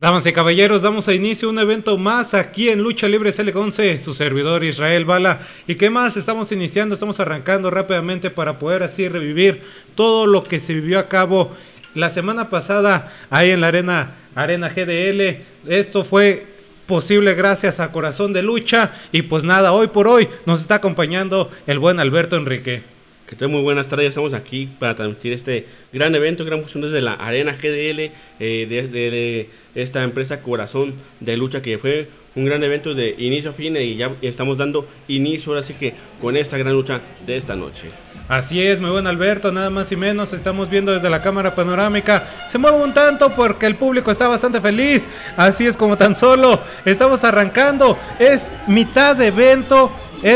Damas y caballeros, damos a inicio un evento más aquí en Lucha Libre CL11, su servidor Israel Bala. ¿Y qué más? Estamos iniciando, estamos arrancando rápidamente para poder así revivir todo lo que se vivió a cabo la semana pasada ahí en la Arena GDL. Esto fue posible gracias a Corazón de Lucha y pues nada, hoy por hoy nos está acompañando el buen Alberto Enrique. Que tal, muy buenas tardes, estamos aquí para transmitir este gran evento, gran función desde la Arena GDL, de esta empresa Corazón de Lucha, que fue un gran evento de inicio a fin y ya estamos dando inicio ahora sí que con esta gran lucha de esta noche. Así es, muy buen Alberto, nada más y menos, estamos viendo desde la cámara panorámica, se mueve un tanto porque el público está bastante feliz, así es como tan solo estamos arrancando, es mitad de evento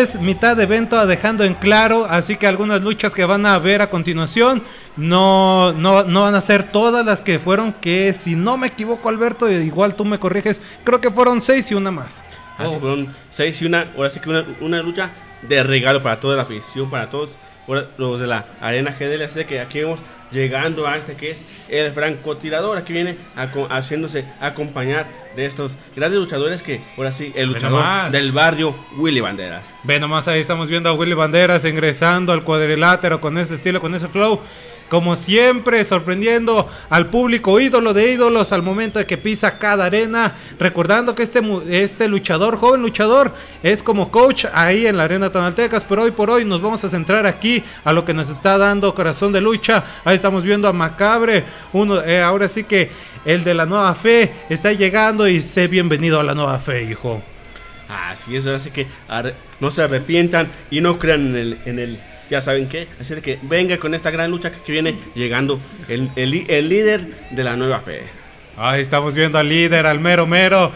dejando en claro, así que algunas luchas que van a ver a continuación no van a ser todas las que fueron, que si no me equivoco Alberto, igual tú me corriges, creo que fueron 6 y una más. Así fueron 6 y una, ahora sí que una lucha de regalo para toda la afición, para todos los de la Arena GDL, así que aquí vamos llegando a este que es el francotirador, aquí viene haciéndose acompañar de estos grandes luchadores que ahora sí, el luchador del barrio, Willy Banderas. Ve nomás, ahí estamos viendo a Willy Banderas ingresando al cuadrilátero con ese estilo, con ese flow. Como siempre, sorprendiendo al público, ídolo de ídolos al momento de que pisa cada arena. Recordando que este luchador, joven luchador, es como coach ahí en la Arena Tonaltecas. Pero hoy por hoy nos vamos a centrar aquí a lo que nos está dando Corazón de Lucha. Ahí estamos viendo a Macabre, ahora sí que el de la Nueva Fe está llegando y sé bienvenido a la Nueva Fe, hijo. Así es, ahora sí que no se arrepientan y no crean en el ya saben qué, así de que venga con esta gran lucha que viene llegando el líder de la Nueva Fe. Ahí estamos viendo al líder, al mero,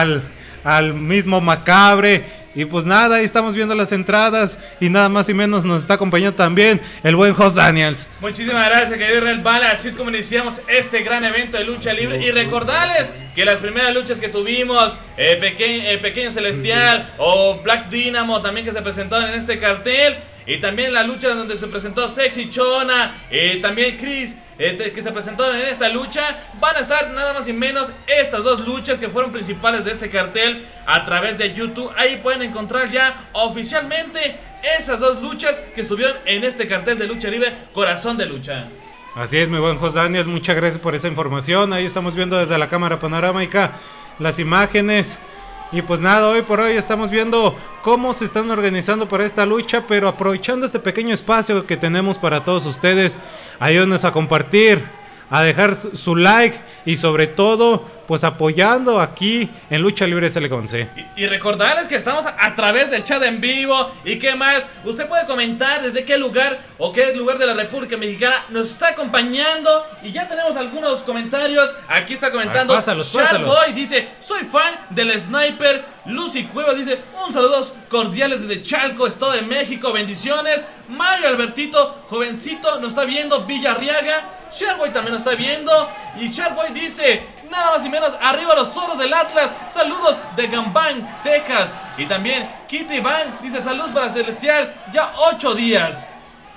al mismo Macabre. Y pues nada, ahí estamos viendo las entradas y nada más y menos nos está acompañando también el buen Jos Daniels. Muchísimas gracias, querido Israel Bala. Así es como iniciamos este gran evento de lucha libre. Y recordarles que las primeras luchas que tuvimos, Pequeño Celestial o Black Dynamo también que se presentaron en este cartel. Y también la lucha donde se presentó Sexy Chona, también Chris, que se presentaron en esta lucha. Van a estar nada más y menos estas dos luchas que fueron principales de este cartel a través de YouTube. Ahí pueden encontrar ya oficialmente esas dos luchas que estuvieron en este cartel de lucha libre, Corazón de Lucha. Así es, mi buen Jos Daniel, muchas gracias por esa información. Ahí estamos viendo desde la cámara panorámica las imágenes. Y pues nada, hoy por hoy estamos viendo cómo se están organizando para esta lucha, pero aprovechando este pequeño espacio que tenemos para todos ustedes, ayúdenos a compartir, a dejar su like y sobre todo pues apoyando aquí en Lucha Libre CL11. Y recordarles que estamos a través del chat en vivo. Y qué más, usted puede comentar desde qué lugar o qué lugar de la República Mexicana nos está acompañando. Y ya tenemos algunos comentarios. Aquí está comentando pásalos. Boy, dice: soy fan del Sniper. Lucy Cuevas dice: un saludos cordiales desde Chalco, Estado de México, bendiciones. Mario Albertito, jovencito, nos está viendo. Villarriaga, Sharboy también nos está viendo. Y Sharboy dice: nada más y menos, arriba los Zorros del Atlas. Saludos de Gambang, Texas. Y también Kitty Van dice: saludos para Celestial, ya 8 días.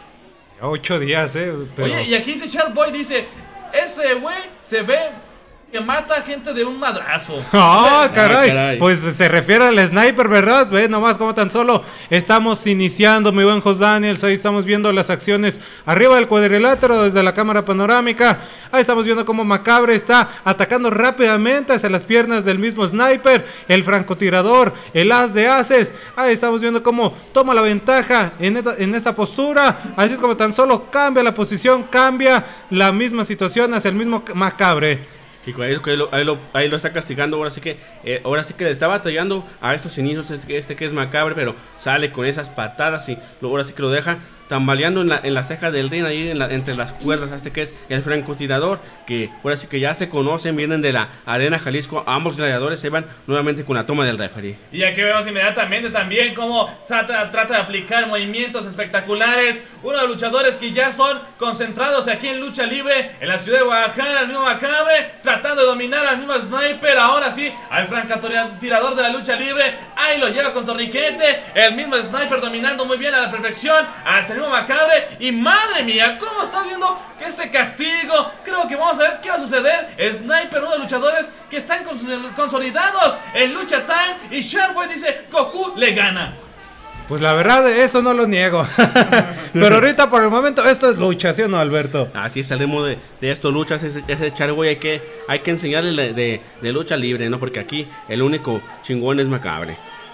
8 días, pero... Oye, y aquí dice Sharboy, dice: ese güey se ve que mata gente de un madrazo. ¡Ah, caray! Pues se refiere al Sniper, ¿verdad? Ve nomás como tan solo estamos iniciando, mi buen Jos Daniels. Ahí estamos viendo las acciones arriba del cuadrilátero desde la cámara panorámica. Ahí estamos viendo cómo Macabre está atacando rápidamente hacia las piernas del mismo Sniper, el francotirador, el as de ases. Ahí estamos viendo cómo toma la ventaja en esta postura. Así es como tan solo cambia la posición, cambia la misma situación hacia el mismo Macabre. Y ahí lo está castigando. Ahora sí que le está batallando a estos inicios este que es Macabre, pero sale con esas patadas y ahora sí que lo deja tambaleando en la ceja del ring, ahí entre las cuerdas. Este que es el francotirador, que ahora sí que ya se conocen, vienen de la Arena Jalisco. Ambos gladiadores se van nuevamente con la toma del referee. Y aquí vemos inmediatamente también cómo trata de aplicar movimientos espectaculares. Uno de los luchadores que ya son concentrados aquí en lucha libre en la ciudad de Guadalajara, el mismo Macabre, tratando de dominar al mismo Sniper. Ahora sí, al francotirador de la lucha libre, ahí lo lleva con torniquete, el mismo Sniper dominando muy bien a la perfección, hasta el mismo Macabre, y madre mía, ¿cómo estás viendo que este castigo? Creo que vamos a ver qué va a suceder. Sniper, uno de los luchadores que están consolidados en Lucha Time, y Sharkboy dice, Goku le gana. Pues la verdad, eso no lo niego. Pero ahorita, por el momento, esto es lucha, ¿sí o no, Alberto? Así es, el ritmo de esto luchas, ese Sharkboy hay que enseñarle de lucha libre, ¿no? Porque aquí el único chingón es Macabre.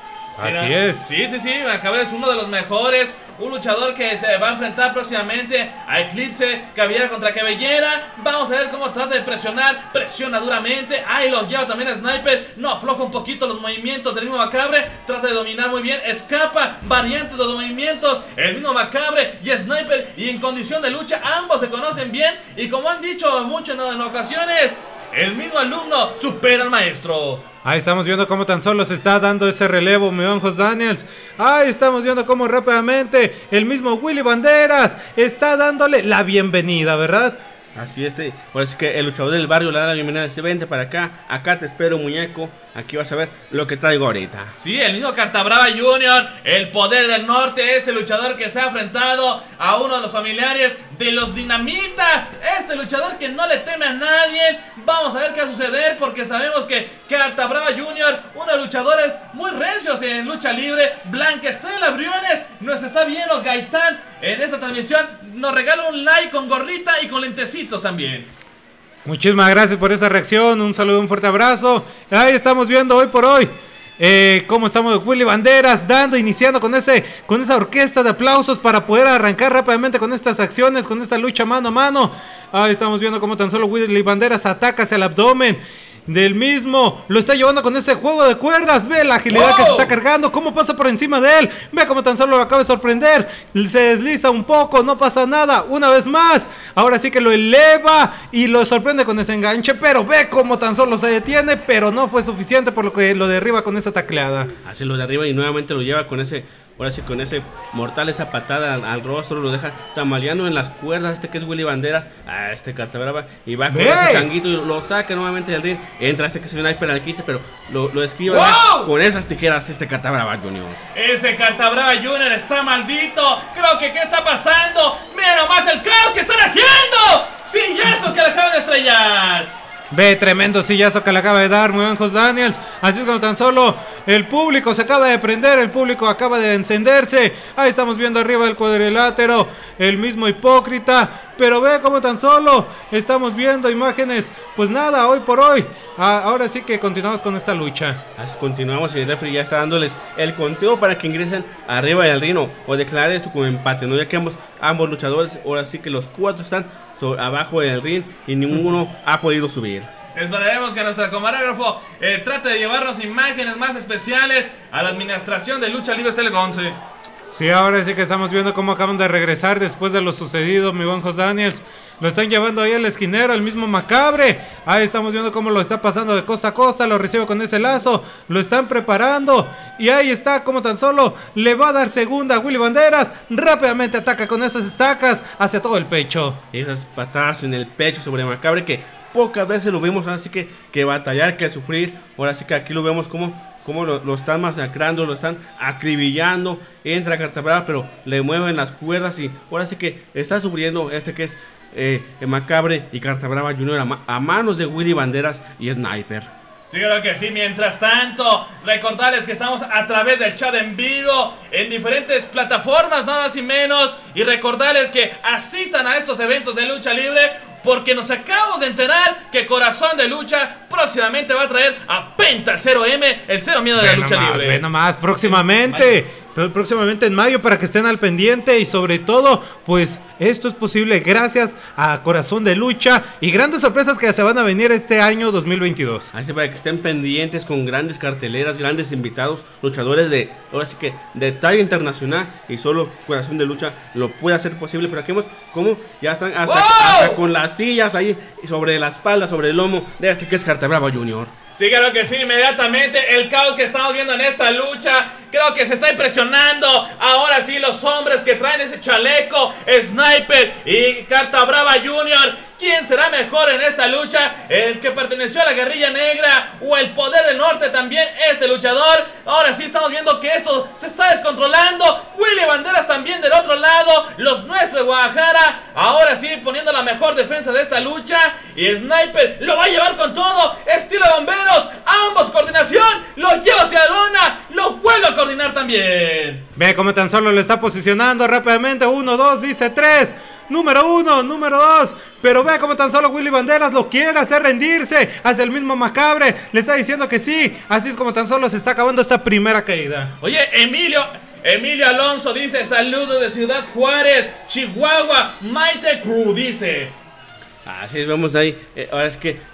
Así es. Sí, Macabre es uno de los mejores. Un luchador que se va a enfrentar próximamente a Eclipse, cabellera contra cabellera. Vamos a ver cómo trata de presionar. Presiona duramente, ahí los lleva también a Sniper. No afloja un poquito los movimientos del mismo Macabre. Trata de dominar muy bien, escapa variantes de los movimientos. El mismo Macabre y Sniper, y en condición de lucha ambos se conocen bien. Y como han dicho mucho en ocasiones, el mismo alumno supera al maestro. Ahí estamos viendo cómo tan solo se está dando ese relevo, mi buen Jos Daniels. Ahí estamos viendo cómo rápidamente el mismo Willy Banderas está dándole la bienvenida, ¿verdad? Así es, por eso que el luchador del barrio le da la bienvenida, dice, vente para acá te espero, muñeco, aquí vas a ver lo que traigo ahorita. Sí, el mismo Cartabrava Jr., el poder del norte, este luchador que se ha enfrentado a uno de los familiares de los Dinamita, este luchador que no le teme a nadie. Vamos a ver qué va a suceder, porque sabemos que Cartabrava Jr., uno de los luchadores muy recios en lucha libre. Blanca Estrella Briones nos está viendo, Gaitán, en esta transmisión nos regala un like con gorrita y con lentecitos también. Muchísimas gracias por esa reacción, un saludo, un fuerte abrazo. Ahí estamos viendo hoy por hoy cómo estamos Willy Banderas iniciando con esa orquesta de aplausos para poder arrancar rápidamente con estas acciones, con esta lucha mano a mano. Ahí estamos viendo cómo tan solo Willy Banderas ataca hacia el abdomen del mismo, lo está llevando con ese juego de cuerdas. Ve la agilidad que se está cargando, cómo pasa por encima de él. Ve cómo tan solo lo acaba de sorprender. Se desliza un poco, no pasa nada. Una vez más, ahora sí que lo eleva y lo sorprende con ese enganche. Pero ve cómo tan solo se detiene, pero no fue suficiente, por lo que lo derriba con esa tacleada. Así lo derriba y nuevamente lo lleva con ese... Ahora sí, con ese mortal, esa patada al rostro, lo deja tambaleando en las cuerdas. Que es Willy Banderas, a este Cartabrava, y va con ese changuito y lo saca nuevamente del ring. Entra ese que se viene ahí para el quite, pero lo esquiva con esas tijeras este Cartabrava Jr. Ese Cartabrava Jr. está maldito. Creo que ¿qué está pasando? Mira nomás el caos que están haciendo. Sillazo que le acaban de estrellar. Ve, tremendo sillazo que le acaba de dar muy buen Jos Daniels. Así es como tan solo el público se acaba de prender, el público acaba de encenderse. Ahí estamos viendo arriba del cuadrilátero el mismo Hipócrita. Pero ve como tan solo estamos viendo imágenes. Pues nada, hoy por hoy ahora sí que continuamos con esta lucha. Así continuamos y el referee ya está dándoles el conteo para que ingresen arriba del ring o declarar esto como empate, ¿no? Ya que ambos luchadores, ahora sí que los cuatro están abajo del ring y ninguno ha podido subir. Esperaremos que nuestro camarógrafo trate de llevarnos imágenes más especiales a la administración de Lucha Libre CL11. Sí, ahora sí que estamos viendo cómo acaban de regresar después de lo sucedido, mi buen Jos Daniels. Lo están llevando ahí al esquinero, el mismo Macabre. Ahí estamos viendo cómo lo está pasando de costa a costa, lo recibe con ese lazo, lo están preparando. Y ahí está, como tan solo le va a dar segunda a Willy Banderas. Rápidamente ataca con esas estacas hacia todo el pecho. Esas patadas en el pecho sobre Macabre que pocas veces lo vimos, así que batallar, que sufrir. Ahora sí que aquí lo vemos como lo están masacrando, lo están acribillando. Entra Cartabrava, pero le mueven las cuerdas y ahora sí que está sufriendo que es Macabre y Cartabrava Jr. a manos de Willy Banderas y Sniper. Sí, creo que sí. Mientras tanto, recordarles que estamos a través del chat en vivo en diferentes plataformas, nada más y menos. Y recordarles que asistan a estos eventos de lucha libre, porque nos acabamos de enterar que Corazón de Lucha próximamente va a traer a Penta, el 0M, el cero miedo de la lucha libre. Ve nomás, próximamente en mayo, para que estén al pendiente. Y sobre todo, pues esto es posible gracias a Corazón de Lucha y grandes sorpresas que se van a venir este año 2022. Así para que estén pendientes con grandes carteleras, grandes invitados, luchadores ahora sí que de talla internacional, y solo Corazón de Lucha lo puede hacer posible. Pero aquí vemos cómo ya están hasta con las sillas ahí sobre la espalda, sobre el lomo de que es Cartabrava Jr. Sí, creo que sí, inmediatamente el caos que estamos viendo en esta lucha, creo que se está impresionando. Ahora sí, los hombres que traen ese chaleco, Sniper y Cartabrava Jr., ¿Quién será mejor en esta lucha? ¿El que perteneció a la guerrilla negra o el poder del norte también? Este luchador. Ahora sí estamos viendo que esto se está descontrolando. Willy Banderas también del otro lado. Los nuestros de Guadalajara. Ahora sí poniendo la mejor defensa de esta lucha. Y Sniper lo va a llevar con todo. Estilo bomberos. Ambos coordinación. Lo lleva hacia la lona. Lo vuelve a coordinar también. Ve cómo tan solo lo está posicionando rápidamente. 1, 2, dice 3. Número 1, número 2. Pero ve como tan solo Willy Banderas lo quiere hacer rendirse hacia el mismo Macabre. Le está diciendo que sí. Así es como tan solo se está acabando esta primera caída. Oye, Emilio Alonso dice: saludos de Ciudad Juárez, Chihuahua. Maite Crew dice. Así es, vamos ahí. Ahora sí que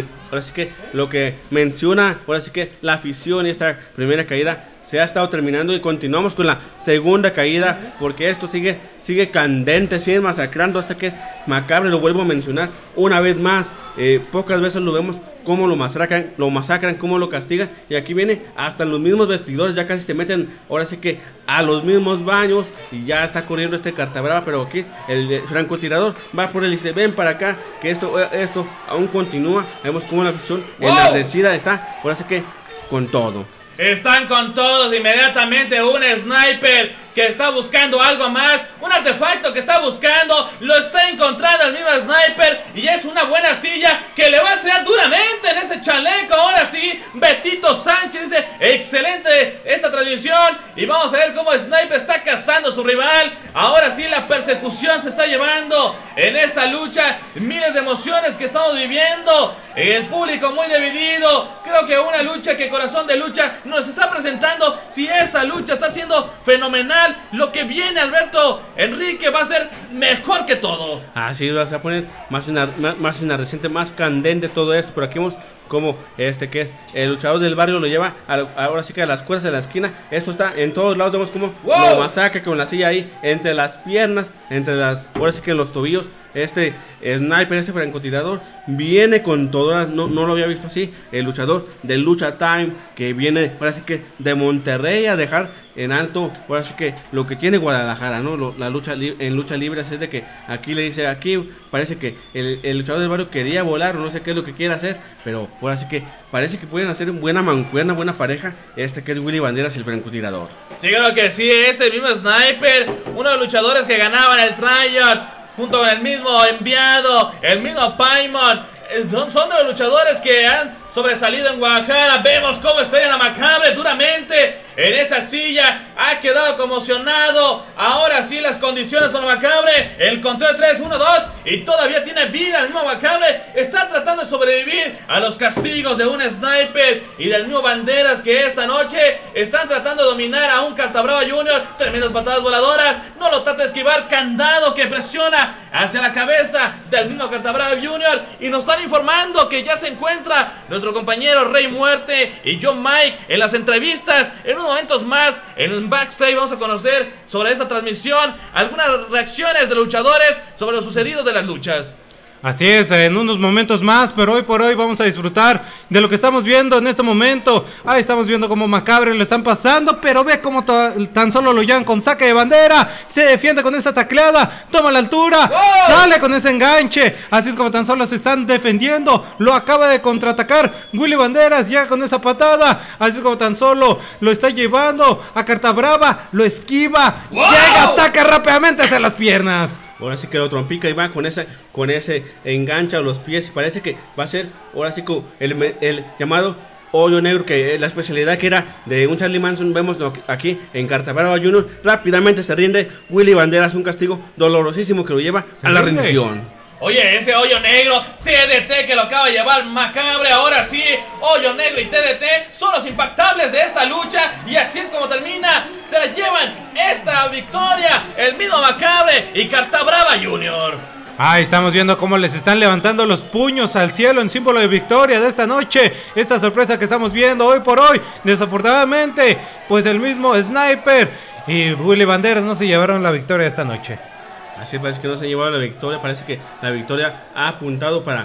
lo que menciona, ahora sí que la afición y esta primera caída se ha estado terminando y continuamos con la segunda caída porque esto sigue candente, sigue masacrando hasta que es Macabre. Lo vuelvo a mencionar una vez más. Pocas veces lo vemos cómo lo masacran, cómo lo castigan, y aquí viene hasta los mismos vestidores, ya casi se meten ahora sí que a los mismos baños y ya está corriendo este Cartabrava, pero aquí el francotirador va por él y dice: ven para acá, que esto aún continúa. Vemos cómo la afición enardecida está, ahora sí que con todo. Están con todos inmediatamente. Un Sniper que está buscando algo más, un artefacto que está buscando, lo está encontrando el mismo Sniper, y es una buena silla que le va a estrellar duramente en ese chaleco. Ahora sí, Betito Sánchez dice: excelente esta transmisión, y vamos a ver cómo Sniper está cazando a su rival. Ahora sí, la persecución se está llevando en esta lucha, miles de emociones que estamos viviendo, el público muy dividido. Creo que una lucha que Corazón de Lucha nos está presentando. Si esta lucha está siendo fenomenal, lo que viene, Alberto Enrique, va a ser mejor que todo. Así va a poner más inarreciente, más candente todo esto. Por aquí vemos como que es el luchador del barrio lo lleva ahora sí que a las cuerdas de la esquina. Esto está en todos lados, vemos como lo masacra con la silla ahí entre las piernas, ahora sí que los tobillos. Este Sniper, este francotirador viene con todo, no lo había visto así. El luchador de Lucha Time, que viene ahora sí que de Monterrey a dejar en alto ahora sí que lo que tiene Guadalajara, ¿no? La lucha en lucha libre es de que aquí le dice, aquí parece que el luchador del barrio quería volar o no sé qué es lo que quiere hacer, pero ahora sí que parece que pueden hacer buena mancuerna, buena pareja, que es Willy Banderas y el francotirador. Sí, creo que sí, este mismo Sniper, uno de los luchadores que ganaban el tryout junto con el mismo enviado, el mismo Paimon, son de los luchadores que han sobresalido en Guadalajara. Vemos cómo estrellan a Macabre duramente en esa silla, ha quedado conmocionado. Ahora sí las condiciones para Macabre, el conteo de 3, 1, 2, y todavía tiene vida. El mismo Macabre está tratando de sobrevivir a los castigos de un Sniper y del mismo Banderas, que esta noche están tratando de dominar a un Cartabrava Junior. Tremendas patadas voladoras, no lo trata de esquivar, candado que presiona hacia la cabeza del mismo Cartabrava Junior, y nos están informando que ya se encuentra nuestro compañero Rey Muerte y John Mike en las entrevistas. En unos momentos más, en un backstage, vamos a conocer sobre esta transmisión algunas reacciones de luchadores sobre lo sucedido de las luchas. Así es, en unos momentos más, pero hoy por hoy vamos a disfrutar de lo que estamos viendo en este momento. Ahí estamos viendo cómo Macabre lo están pasando, pero ve cómo tan solo lo llevan con saque de bandera. Se defiende con esa tacleada, toma la altura, sale con ese enganche. Así es como tan solo se están defendiendo. Lo acaba de contraatacar Willy Banderas, llega con esa patada. Así es como tan solo lo está llevando a Cartabrava, lo esquiva, llega, ataca rápidamente hacia las piernas. Ahora sí que lo trompica y va con ese engancha a los pies, y parece que va a ser ahora sí como el llamado hoyo negro, que la especialidad que era de un Charlie Manson. Vemos aquí en Cartabrava Junior, rápidamente se rinde Willy Banderas, un castigo dolorosísimo que lo lleva a la rendición. Oye, ese hoyo negro, TDT que lo acaba de llevar Macabre. Ahora sí, hoyo negro y TDT son los impactables de esta lucha, y así es como termina. Se la llevan esta victoria el mismo Macabre y Cartabrava Junior. Ahí estamos viendo cómo les están levantando los puños al cielo en símbolo de victoria de esta noche. Esta sorpresa que estamos viendo hoy por hoy. Desafortunadamente, pues el mismo Sniper y Willy Banderas no se llevaron la victoria de esta noche. Así parece que no se llevaron la victoria. Parece que la victoria ha apuntado para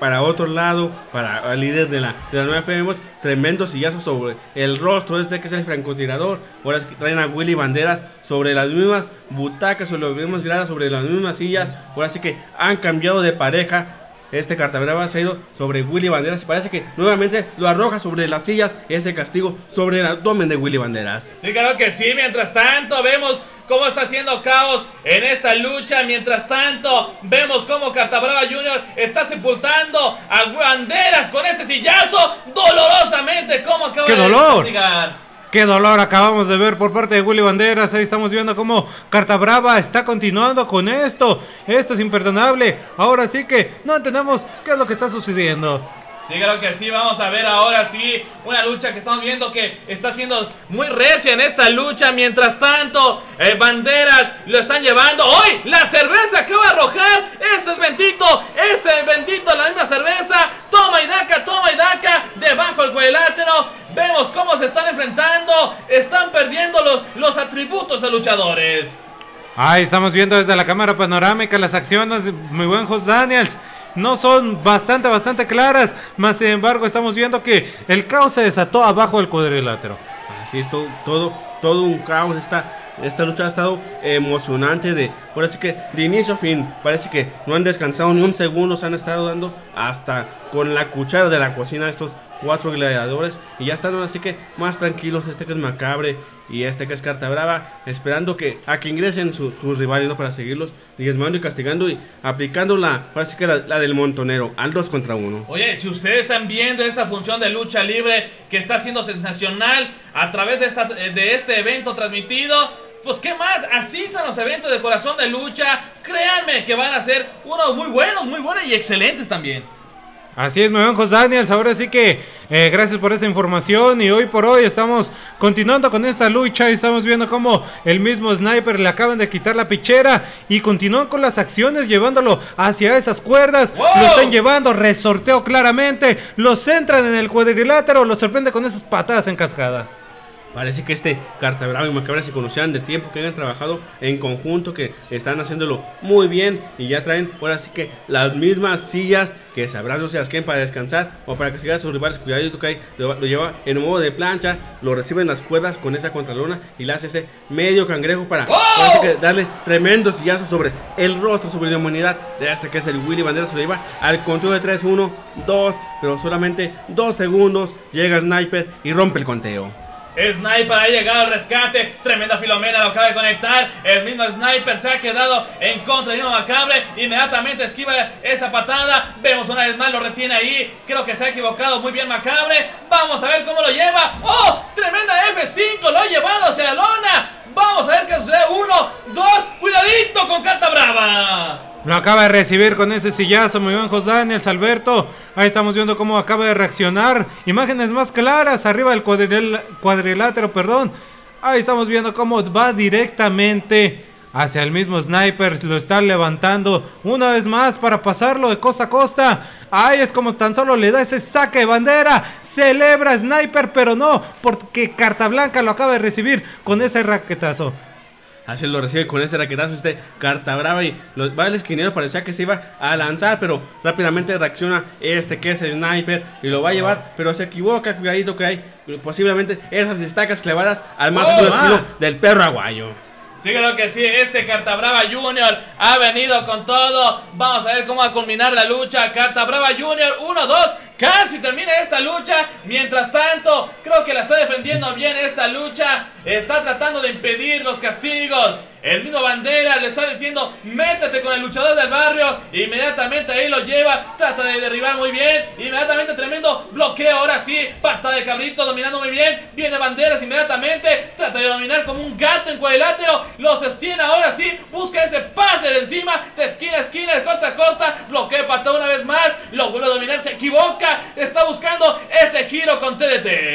para otro lado, para el líder de la 9 vemos tremendo sillazo sobre el rostro que es el francotirador. Ahora es que traen a Willy Banderas sobre las mismas butacas, sobre las mismas gradas, sobre las mismas sillas. Ahora sí que han cambiado de pareja. Este Cartabrava se ha ido sobre Willy Banderas y parece que nuevamente lo arroja sobre las sillas, ese castigo sobre el abdomen de Willy Banderas. Sí, claro que sí. Mientras tanto vemos cómo está haciendo caos en esta lucha. Mientras tanto vemos cómo Cartabrava Jr. está sepultando a Banderas con ese sillazo dolorosamente. ¿Cómo acaba de castigar? ¡Qué dolor acabamos de ver por parte de Willy Banderas! Ahí estamos viendo cómo Cartabrava está continuando con esto. Esto es imperdonable. Ahora sí que no entendemos qué es lo que está sucediendo. Sí, creo que sí, vamos a ver ahora sí una lucha que estamos viendo que está siendo muy recia en esta lucha. Mientras tanto, Banderas lo están llevando. ¡Hoy! ¡La cerveza acaba de arrojar! ¡Eso es Bendito! ¡Ese es Bendito! ¡La misma cerveza! ¡Toma y daca! Debajo del cuadrilátero. Vemos cómo se están enfrentando. Están perdiendo los atributos de luchadores. Ahí estamos viendo desde la cámara panorámica las acciones, muy buen Jos Daniels. No son bastante claras, más sin embargo estamos viendo que el caos se desató abajo del cuadrilátero. Así es, todo un caos. Esta lucha ha estado emocionante ahora sí que de inicio a fin. Parece que no han descansado ni un segundo, se han estado dando hasta con la cuchara de la cocina estos 4 gladiadores. Y ya están así que más tranquilos, que es Macabre y que es Cartabrava, esperando a que ingresen sus rivales, ¿no? Para seguirlos diezmando y castigando y aplicando parece que la del montonero al 2 contra 1. Oye, si ustedes están viendo esta función de lucha libre que está siendo sensacional a través de este evento transmitido, pues qué más, asistan a los eventos de Corazón de Lucha. Créanme que van a ser unos muy buenos y excelentes también. Así es, muy bien, Jos Daniels. Ahora sí que gracias por esa información. Y hoy por hoy estamos continuando con esta lucha. Y estamos viendo cómo el mismo Sniper le acaban de quitar la pichera. Y continúan con las acciones llevándolo hacia esas cuerdas. ¡Wow! Lo están llevando, resorteo claramente. Lo centran en el cuadrilátero. Lo sorprende con esas patadas en cascada. Parece que Cartabrava y Macabre se conocían de tiempo, que hayan trabajado en conjunto, que están haciéndolo muy bien y ya traen ahora sí que las mismas sillas que sabrán no seas quién para descansar o para que sigan a sus rivales. Cuidadito que lo lleva en modo de plancha, lo reciben las cuerdas con esa contralona y le hace ese medio cangrejo para que darle tremendo sillazo sobre el rostro, sobre la humanidad de que es el Willy Banderas. Se lo lleva al conteo de 3, 1, 2, pero solamente 2 segundos llega Sniper y rompe el conteo. Sniper ha llegado al rescate. Tremenda Filomena lo acaba de conectar. El mismo Sniper se ha quedado en contra del mismo Macabre. Inmediatamente esquiva esa patada. Vemos una vez más, lo retiene ahí. Creo que se ha equivocado muy bien Macabre. Vamos a ver cómo lo lleva. ¡Oh! Tremenda F5. Lo ha llevado hacia la lona. Vamos a ver qué sucede. 1, 2. Cuidadito con Cartabrava. Lo acaba de recibir con ese sillazo, muy bien Jos Daniels, Alberto. Ahí estamos viendo cómo acaba de reaccionar. Imágenes más claras arriba del cuadrilátero, perdón. Ahí estamos viendo cómo va directamente hacia el mismo Sniper. Lo está levantando una vez más para pasarlo de costa a costa. Ahí es como tan solo le da ese saque de bandera. Celebra Sniper, pero no, porque Carta Blanca lo acaba de recibir con ese raquetazo. Así lo recibe con ese raquetazo Cartabrava y va el esquinero, parecía que se iba a lanzar, pero rápidamente reacciona que es el Sniper y lo va a llevar, pero se equivoca. Cuidadito que hay posiblemente esas estacas clavadas al más estilo del perro aguayo. Sí, creo que sí, Cartabrava Jr. ha venido con todo. Vamos a ver cómo va a culminar la lucha. Cartabrava Jr. 1, 2, casi termina esta lucha. Mientras tanto, creo que la está defendiendo bien esta lucha. Está tratando de impedir los castigos. El mismo Bandera le está diciendo, métete con el luchador del barrio. Inmediatamente ahí lo lleva, trata de derribar muy bien. Inmediatamente tremendo bloqueo, ahora sí, pata de cabrito dominando muy bien. Viene Banderas inmediatamente, trata de dominar como un gato en cuadrilátero. Los extiende ahora sí, busca ese pase de encima, de esquina a esquina, de costa a costa. Bloquea patada una vez más, lo vuelve a dominar, se equivoca. Está buscando ese giro con TDT.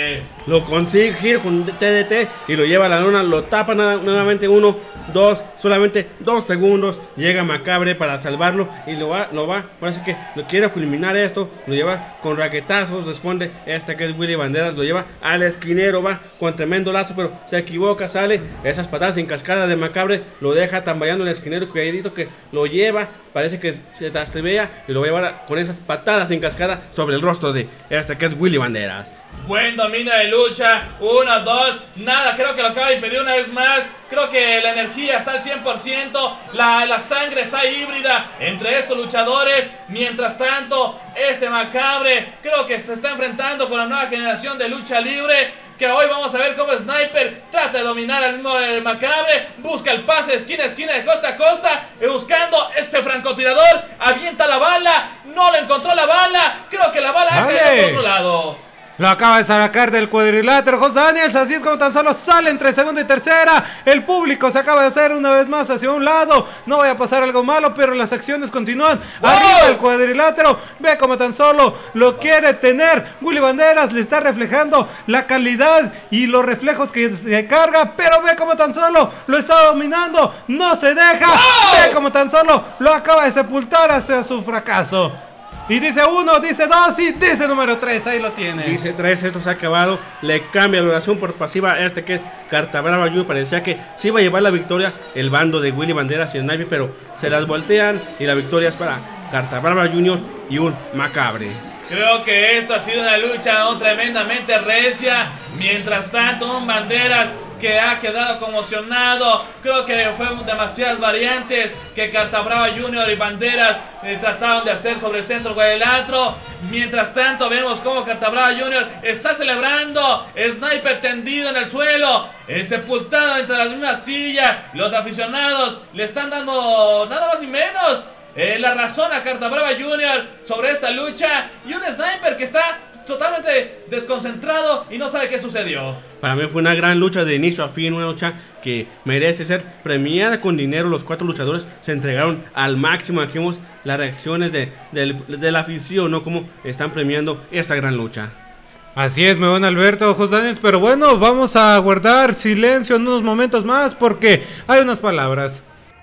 lo consigue Gir con TDT y lo lleva a la lona, lo tapa nuevamente 1, 2, solamente 2 segundos, llega Macabre para salvarlo y lo va, parece que lo quiere fulminar esto, lo lleva con raquetazos, responde que es Willy Banderas, lo lleva al esquinero, va con tremendo lazo, pero se equivoca, sale, esas patadas en cascada de Macabre, lo deja tambaleando el esquinero, cuidadito que lo lleva, parece que se trastebea y lo va a llevar con esas patadas en cascada sobre el rostro de que es Willy Banderas. Buen dominio de lucha, 1, 2, nada, creo que lo acaba de impedir una vez más. Creo que la energía está al 100%, la sangre está híbrida entre estos luchadores. Mientras tanto, Macabre creo que se está enfrentando con la nueva generación de lucha libre, que hoy vamos a ver cómo Sniper trata de dominar al mismo Macabre, busca el pase de esquina a esquina, de costa a costa, buscando ese francotirador, avienta la bala, no le encontró la bala, creo que la bala ha caído por otro lado. Lo acaba de sacar del cuadrilátero José Daniels, así es como tan solo sale entre segunda y tercera. El público se acaba de hacer una vez más hacia un lado. No vaya a pasar algo malo, pero las acciones continúan. Arriba del cuadrilátero, ve como tan solo lo quiere tener. Willy Banderas le está reflejando la calidad y los reflejos que se carga, pero ve como tan solo lo está dominando. No se deja, ve como tan solo lo acaba de sepultar hacia su fracaso. Y dice 1, dice 2 y dice número 3, ahí lo tiene. Dice 3, esto se ha acabado. Le cambia la oración por pasiva a que es Carta Brava Junior. Parecía que sí iba a llevar la victoria el bando de Willy Banderas y Sniper, pero se las voltean y la victoria es para Carta Brava Junior y un Macabre. Creo que esto ha sido una lucha tremendamente recia. Mientras tanto, un Banderas que ha quedado conmocionado. Creo que fueron demasiadas variantes que Carta Brava Junior y Banderas trataron de hacer sobre el centro cuadrilátero. Mientras tanto vemos como Carta Brava Junior está celebrando. Sniper tendido en el suelo, sepultado entre las mismas sillas. Los aficionados le están dando nada más y menos la razón a Carta Brava Junior sobre esta lucha. Y un Sniper que está totalmente desconcentrado y no sabe qué sucedió. Para mí fue una gran lucha de inicio a fin, una lucha que merece ser premiada con dinero. Los 4 luchadores se entregaron al máximo. Aquí vemos las reacciones de la afición, ¿no? Cómo están premiando esta gran lucha. Así es, mi buen Alberto José Daniels, pero bueno, vamos a guardar silencio en unos momentos más porque hay unas palabras.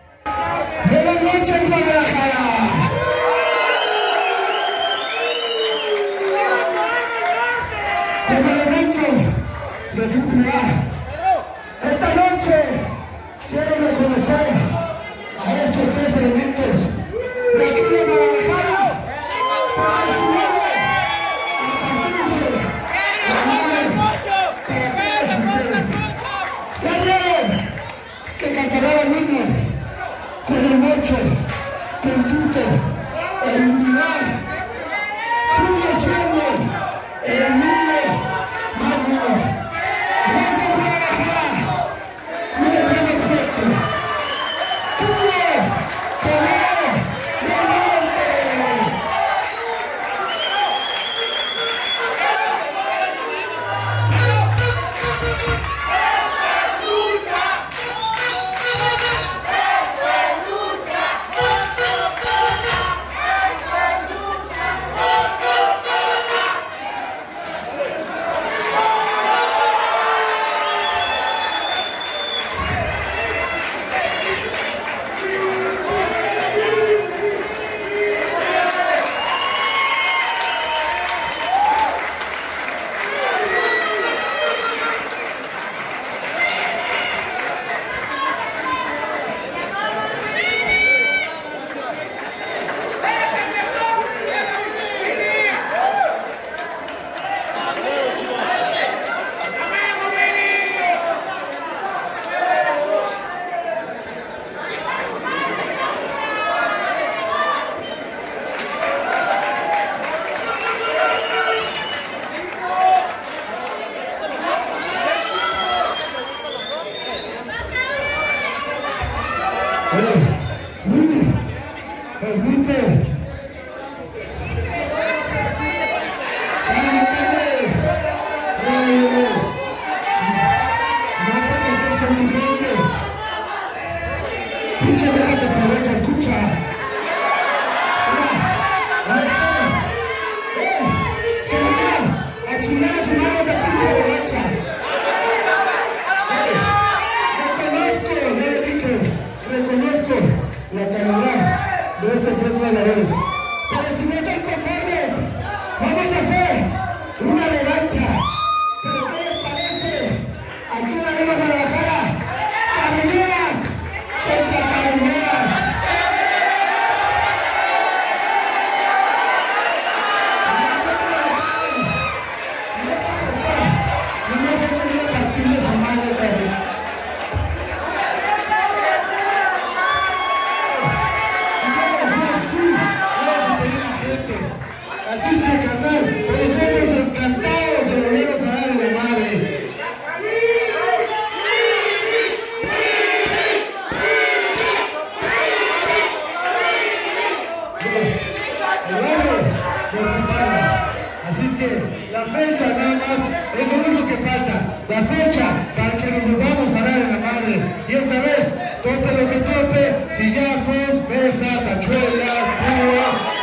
Buenas noches, Guadalajara. Esta noche quiero reconocer a estos 3 elementos de aquí de Guadalajara para su nuevo ya vieron que cantará el niño con el mocho, con tuto, el lugar sigue siendo el niño más duro. Pinche vieja te aprovecha, escucha. Se va a chingar a su madre esa pinche borracha. valores. Pero si no están conformes, vamos a hacer una revancha. ¿Pero qué les parece? Aquí en la Arena Guadalajara, cabelleras contra cabelleras. Así es que, carnal, nosotros encantados de volvernos a dar en la madre. Así es que la fecha nada más es lo único que falta. La fecha para que nos volvamos a dar en la madre. Y esta vez, tope lo que tope, sillazos, mesa, tachuelas, púa.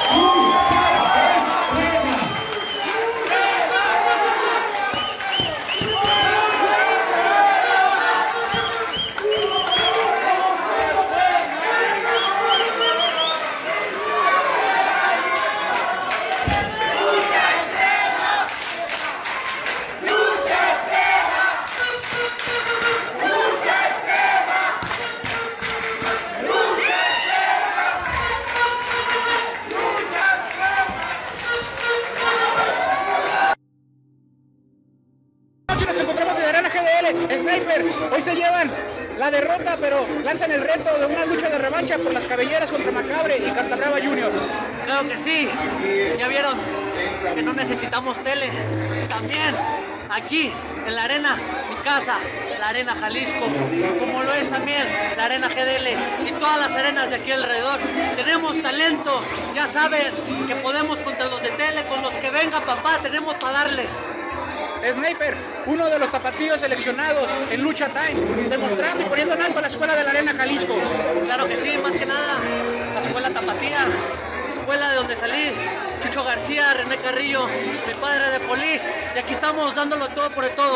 Sniper, hoy se llevan la derrota, pero lanzan el reto de una lucha de revancha por las cabelleras contra Macabre y Cartabrava Junior. Claro que sí, ya vieron que no necesitamos tele. También aquí en la arena, mi casa, la Arena Jalisco, como lo es también la Arena GDL y todas las arenas de aquí alrededor. Tenemos talento, ya saben que podemos contra los de tele, con los que venga papá, tenemos para darles. Sniper, uno de los tapatíos seleccionados en Lucha Time, demostrando y poniendo en alto a la escuela de la Arena Jalisco. Claro que sí, más que nada, la escuela tapatía, escuela de donde salí, Chucho García, René Carrillo, mi padre de Polis, y aquí estamos dándolo todo por el todo.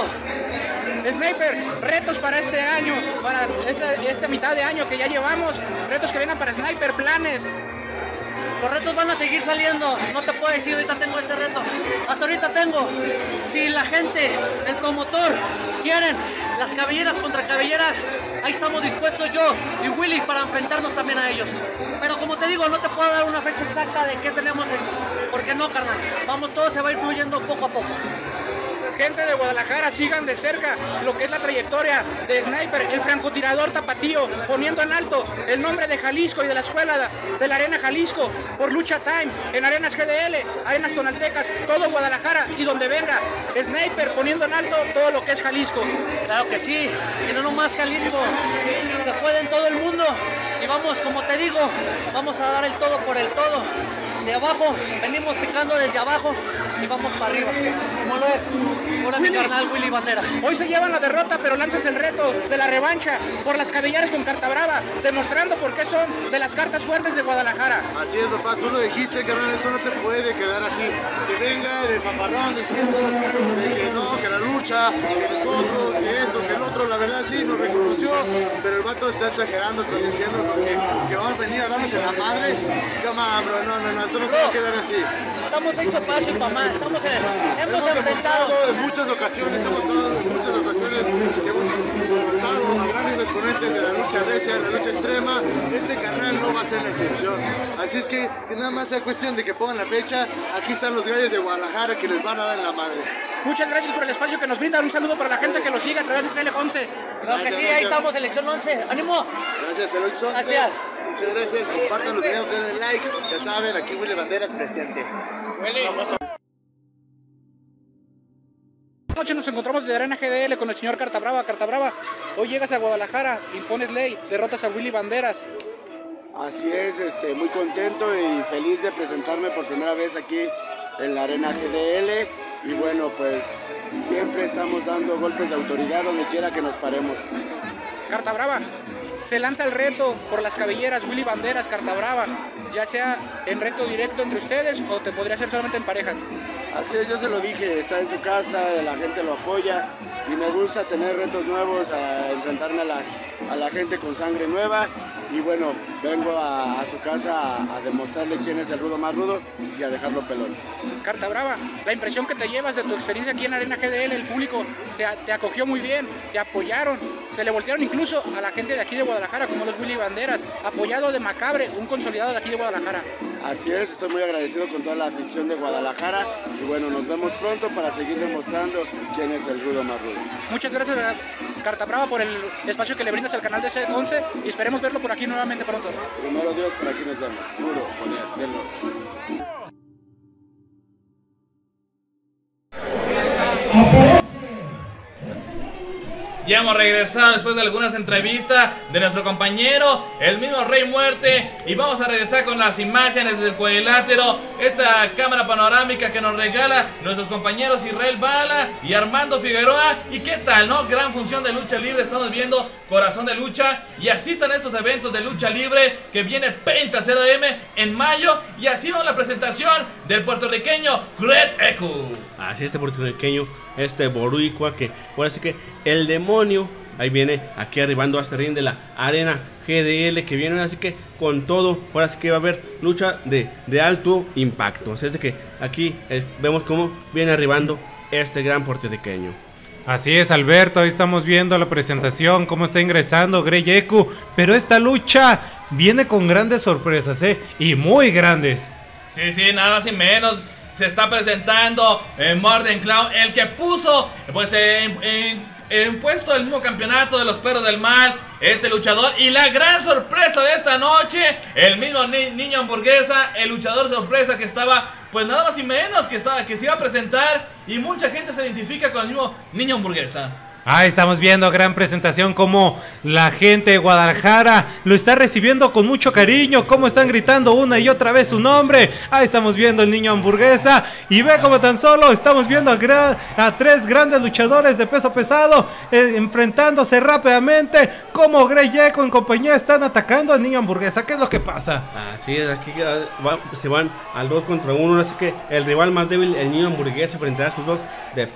Sniper, retos para este año, para esta mitad de año que ya llevamos, retos que vengan para Sniper, planes. Los retos van a seguir saliendo, no te puedo decir ahorita tengo este reto, hasta ahorita tengo. Si la gente, el promotor, quieren las cabelleras contra cabelleras, ahí estamos dispuestos yo y Willy para enfrentarnos también a ellos. Pero como te digo, no te puedo dar una fecha exacta de qué tenemos, porque no, carnal, vamos, todo se va a ir fluyendo poco a poco. Gente de Guadalajara, sigan de cerca lo que es la trayectoria de Sniper, el francotirador tapatío, poniendo en alto el nombre de Jalisco y de la escuela de la Arena Jalisco por Lucha Time, en arenas GDL, arenas tonaltecas, todo Guadalajara y donde venga. Sniper poniendo en alto todo lo que es Jalisco. Claro que sí, y no nomás Jalisco, se puede en todo el mundo. Y vamos, como te digo, vamos a dar el todo por el todo. De abajo, venimos picando desde abajo y vamos para arriba. ¿Cómo lo es? Ahora mi carnal Willy Banderas. Hoy se llevan la derrota, pero lanzas el reto de la revancha por las cabelleras con Cartabrava, demostrando por qué son de las cartas fuertes de Guadalajara. Así es, papá, tú lo dijiste, carnal, esto no se puede quedar así. Que venga de paparrón diciendo de que no, que la lucha, que nosotros, que esto, que el otro, la verdad sí, nos reconoció, pero el vato está exagerando con diciendo que vamos a venir a darnos en la madre. Come on, bro, no, esto no se va a quedar así. Estamos hechos paso y mamá, hemos enfrentado en muchas ocasiones, hemos enfrentado a grandes exponentes de la lucha recia, de la lucha extrema. Este canal no va a ser la excepción. Así es que nada más sea cuestión de que pongan la fecha. Aquí están los gallos de Guadalajara que les van a dar en la madre. Muchas gracias por el espacio que nos brindan. Un saludo para la gente que lo sigue a través de Selección 11. Claro que sí, ahí estamos, Selección 11. ¡Ánimo! Gracias, Selección 11. Gracias. Muchas gracias. Compartan los videos, denle like. Ya saben, aquí Willy Banderas presente. Esta noche nos encontramos de Arena GDL con el señor Cartabrava. Cartabrava, hoy llegas a Guadalajara, impones ley, derrotas a Willy Banderas. Así es, muy contento y feliz de presentarme por primera vez aquí en la Arena GDL. Y bueno, pues siempre estamos dando golpes de autoridad donde quiera que nos paremos. Cartabrava, se lanza el reto por las cabelleras Willy Banderas, Cartabrava, ya sea en reto directo entre ustedes o te podría hacer solamente en parejas. Así es, yo se lo dije, está en su casa, la gente lo apoya y me gusta tener retos nuevos, a enfrentarme a la gente con sangre nueva y bueno, vengo a su casa a demostrarle quién es el rudo más rudo y a dejarlo pelón. Carta Brava, la impresión que te llevas de tu experiencia aquí en Arena GDL, el público te acogió muy bien, te apoyaron, se le voltearon incluso a la gente de aquí de Guadalajara, como los Willy Banderas, apoyado de Macabre, un consolidado de aquí de Guadalajara. Así es, estoy muy agradecido con toda la afición de Guadalajara y bueno, nos vemos pronto para seguir demostrando quién es el rudo más rudo. Muchas gracias a Carta Brava por el espacio que le brindas al canal de C11 y esperemos verlo por aquí nuevamente pronto. Primero Dios, por aquí nos vemos. Puro poder del norte. Ya hemos regresado después de algunas entrevistas de nuestro compañero, el mismo Rey Muerte, y vamos a regresar con las imágenes del cuadrilátero, esta cámara panorámica que nos regala nuestros compañeros Israel Bala y Armando Figueroa. ¿Y qué tal, no? Gran función de lucha libre, estamos viendo Corazón de Lucha, y asistan a estos eventos de lucha libre que viene Penta 0M en mayo, y así va la presentación del puertorriqueño Great Eku. Así este puertorriqueño, este boricua, que ahora sí que el demonio ahí viene aquí arribando a este ring de la Arena GDL, que viene así que con todo. Ahora sí que va a haber lucha de alto impacto. Así es de que aquí vemos cómo viene arribando este gran puertorriqueño. Así es, Alberto, ahí estamos viendo la presentación, cómo está ingresando Great Eku, pero esta lucha viene con grandes sorpresas, y muy grandes. Sí, nada más y menos. Se está presentando Morden Clown, el que puso pues en puesto el mismo campeonato de los Perros del Mal, este luchador. Y la gran sorpresa de esta noche, el mismo Niño Hamburguesa, el luchador sorpresa que estaba, pues nada más y menos que se iba a presentar. Y mucha gente se identifica con el mismo Niño Hamburguesa. Ahí estamos viendo gran presentación, como la gente de Guadalajara lo está recibiendo con mucho cariño, como están gritando una y otra vez su nombre. Ahí estamos viendo el Niño Hamburguesa, y ve como tan solo estamos viendo a tres grandes luchadores de peso pesado enfrentándose rápidamente, como Great Eku en compañía están atacando al Niño Hamburguesa. ¿Qué es lo que pasa? Así es, aquí se van al 2 contra 1, así que el rival más débil, el Niño Hamburguesa, frente a estos dos de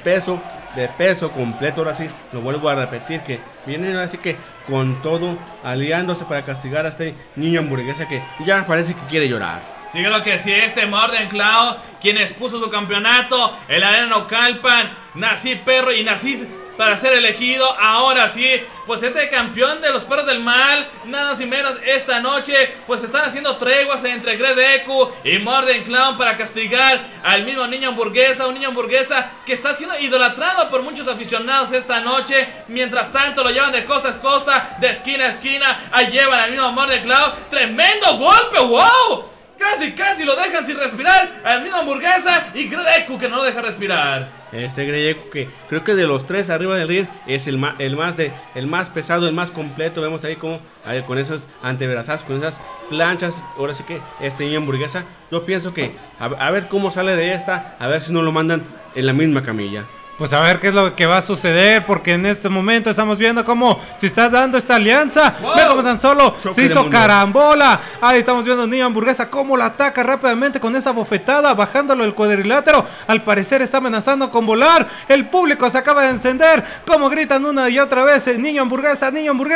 peso completo. Ahora sí, lo vuelvo a repetir, que vienen así que con todo, aliándose para castigar a este Niño Hamburguesa, que ya parece que quiere llorar. Sí, creo que sí, este Morden Clown, quien expuso su campeonato en la Arena Naucalpan, nací perro y nací para ser elegido. Ahora sí, pues este campeón de los Perros del Mal, nada más y menos, esta noche pues están haciendo treguas entre Great Eku y Morden Clown para castigar al mismo Niño Hamburguesa, un Niño Hamburguesa que está siendo idolatrado por muchos aficionados esta noche. Mientras tanto lo llevan de costa a costa, de esquina a esquina, ahí llevan al mismo Morden Clown. ¡Tremendo golpe! ¡Wow! Casi lo dejan sin respirar al mismo Hamburguesa, y Great Eku que no lo deja respirar. Este Great Eku, que creo que de los tres arriba del ring es el más pesado, el más completo. Vemos ahí como con esos antebrazos, con esas planchas. Ahora sí que este Niño Hamburguesa, yo pienso que a ver cómo sale de esta, a ver si no lo mandan en la misma camilla. Pues a ver qué es lo que va a suceder, porque en este momento estamos viendo cómo se está dando esta alianza. ¡Wow! Ve como tan solo se hizo carambola. Ahí estamos viendo a Niño Hamburguesa cómo la ataca rápidamente con esa bofetada, bajándolo el cuadrilátero. Al parecer está amenazando con volar. El público se acaba de encender, como gritan una y otra vez: Niño Hamburguesa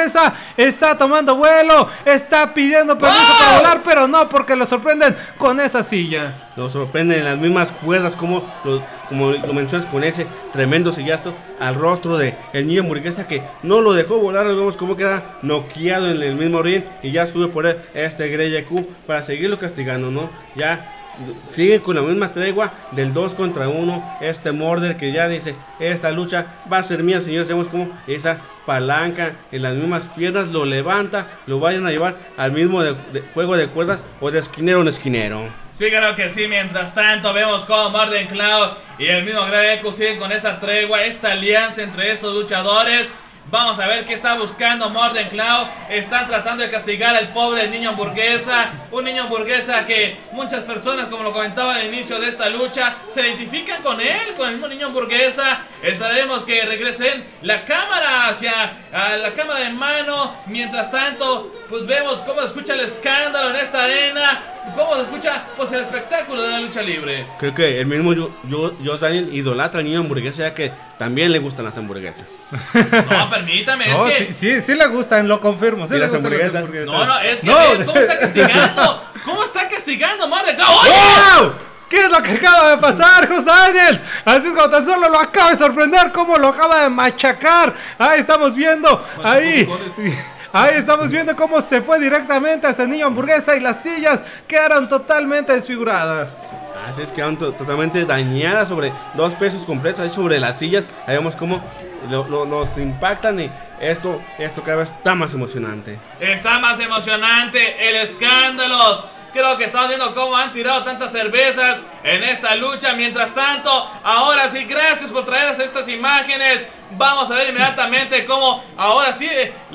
está tomando vuelo, está pidiendo permiso para volar, pero no, porque lo sorprenden con esa silla. Lo sorprenden en las mismas cuerdas, como lo mencionas, con ese tremendo sillazo al rostro de el Niño Hamburguesa, que no lo dejó volar. Vemos cómo queda noqueado en el mismo ring, y ya sube por él este Great Eku para seguirlo castigando, ¿no? Ya sigue con la misma tregua del 2 contra 1. Este Morden, que ya dice: esta lucha va a ser mía, señores. Vemos como esa palanca en las mismas piernas lo levanta, lo vayan a llevar al mismo de juego de cuerdas, o de esquinero en esquinero. Sí, creo que sí. Mientras tanto vemos como Morden Clown y el mismo Great Eku siguen con esa tregua, esta alianza entre estos luchadores. Vamos a ver qué está buscando Morden Clown. Están tratando de castigar al pobre Niño Hamburguesa. Un Niño Hamburguesa que muchas personas, como lo comentaba al inicio de esta lucha, se identifican con él, con el mismo Niño Hamburguesa. Esperaremos que regresen la cámara hacia la cámara de mano. Mientras tanto, pues vemos cómo se escucha el escándalo en esta arena. ¿Cómo se escucha? Pues el espectáculo de la lucha libre. Creo que el mismo Josh Daniel idolatra al niño hamburguesa, ya que también le gustan las hamburguesas. No, permítame, no, es que... sí le gustan, lo confirmo. Sí ¿Y le las gustan hamburguesas? No, es que ¿cómo está castigando? ¿Cómo está castigando, madre? ¡Oye! ¡Wow! ¿Qué es lo que acaba de pasar, Josh Daniels? Así es como tan solo lo acaba de sorprender, cómo lo acaba de machacar. Ahí estamos viendo, ahí estamos viendo cómo se fue directamente hacia el niño hamburguesa y las sillas quedaron totalmente desfiguradas. Así es, quedaron totalmente dañadas sobre 2 pesos completos, ahí sobre las sillas. Ahí vemos cómo los impactan y esto cada vez está más emocionante. Está más emocionante el escándalo. Creo que estamos viendo cómo han tirado tantas cervezas en esta lucha. Mientras tanto, ahora sí, gracias por traernos estas imágenes. Vamos a ver inmediatamente cómo, ahora sí,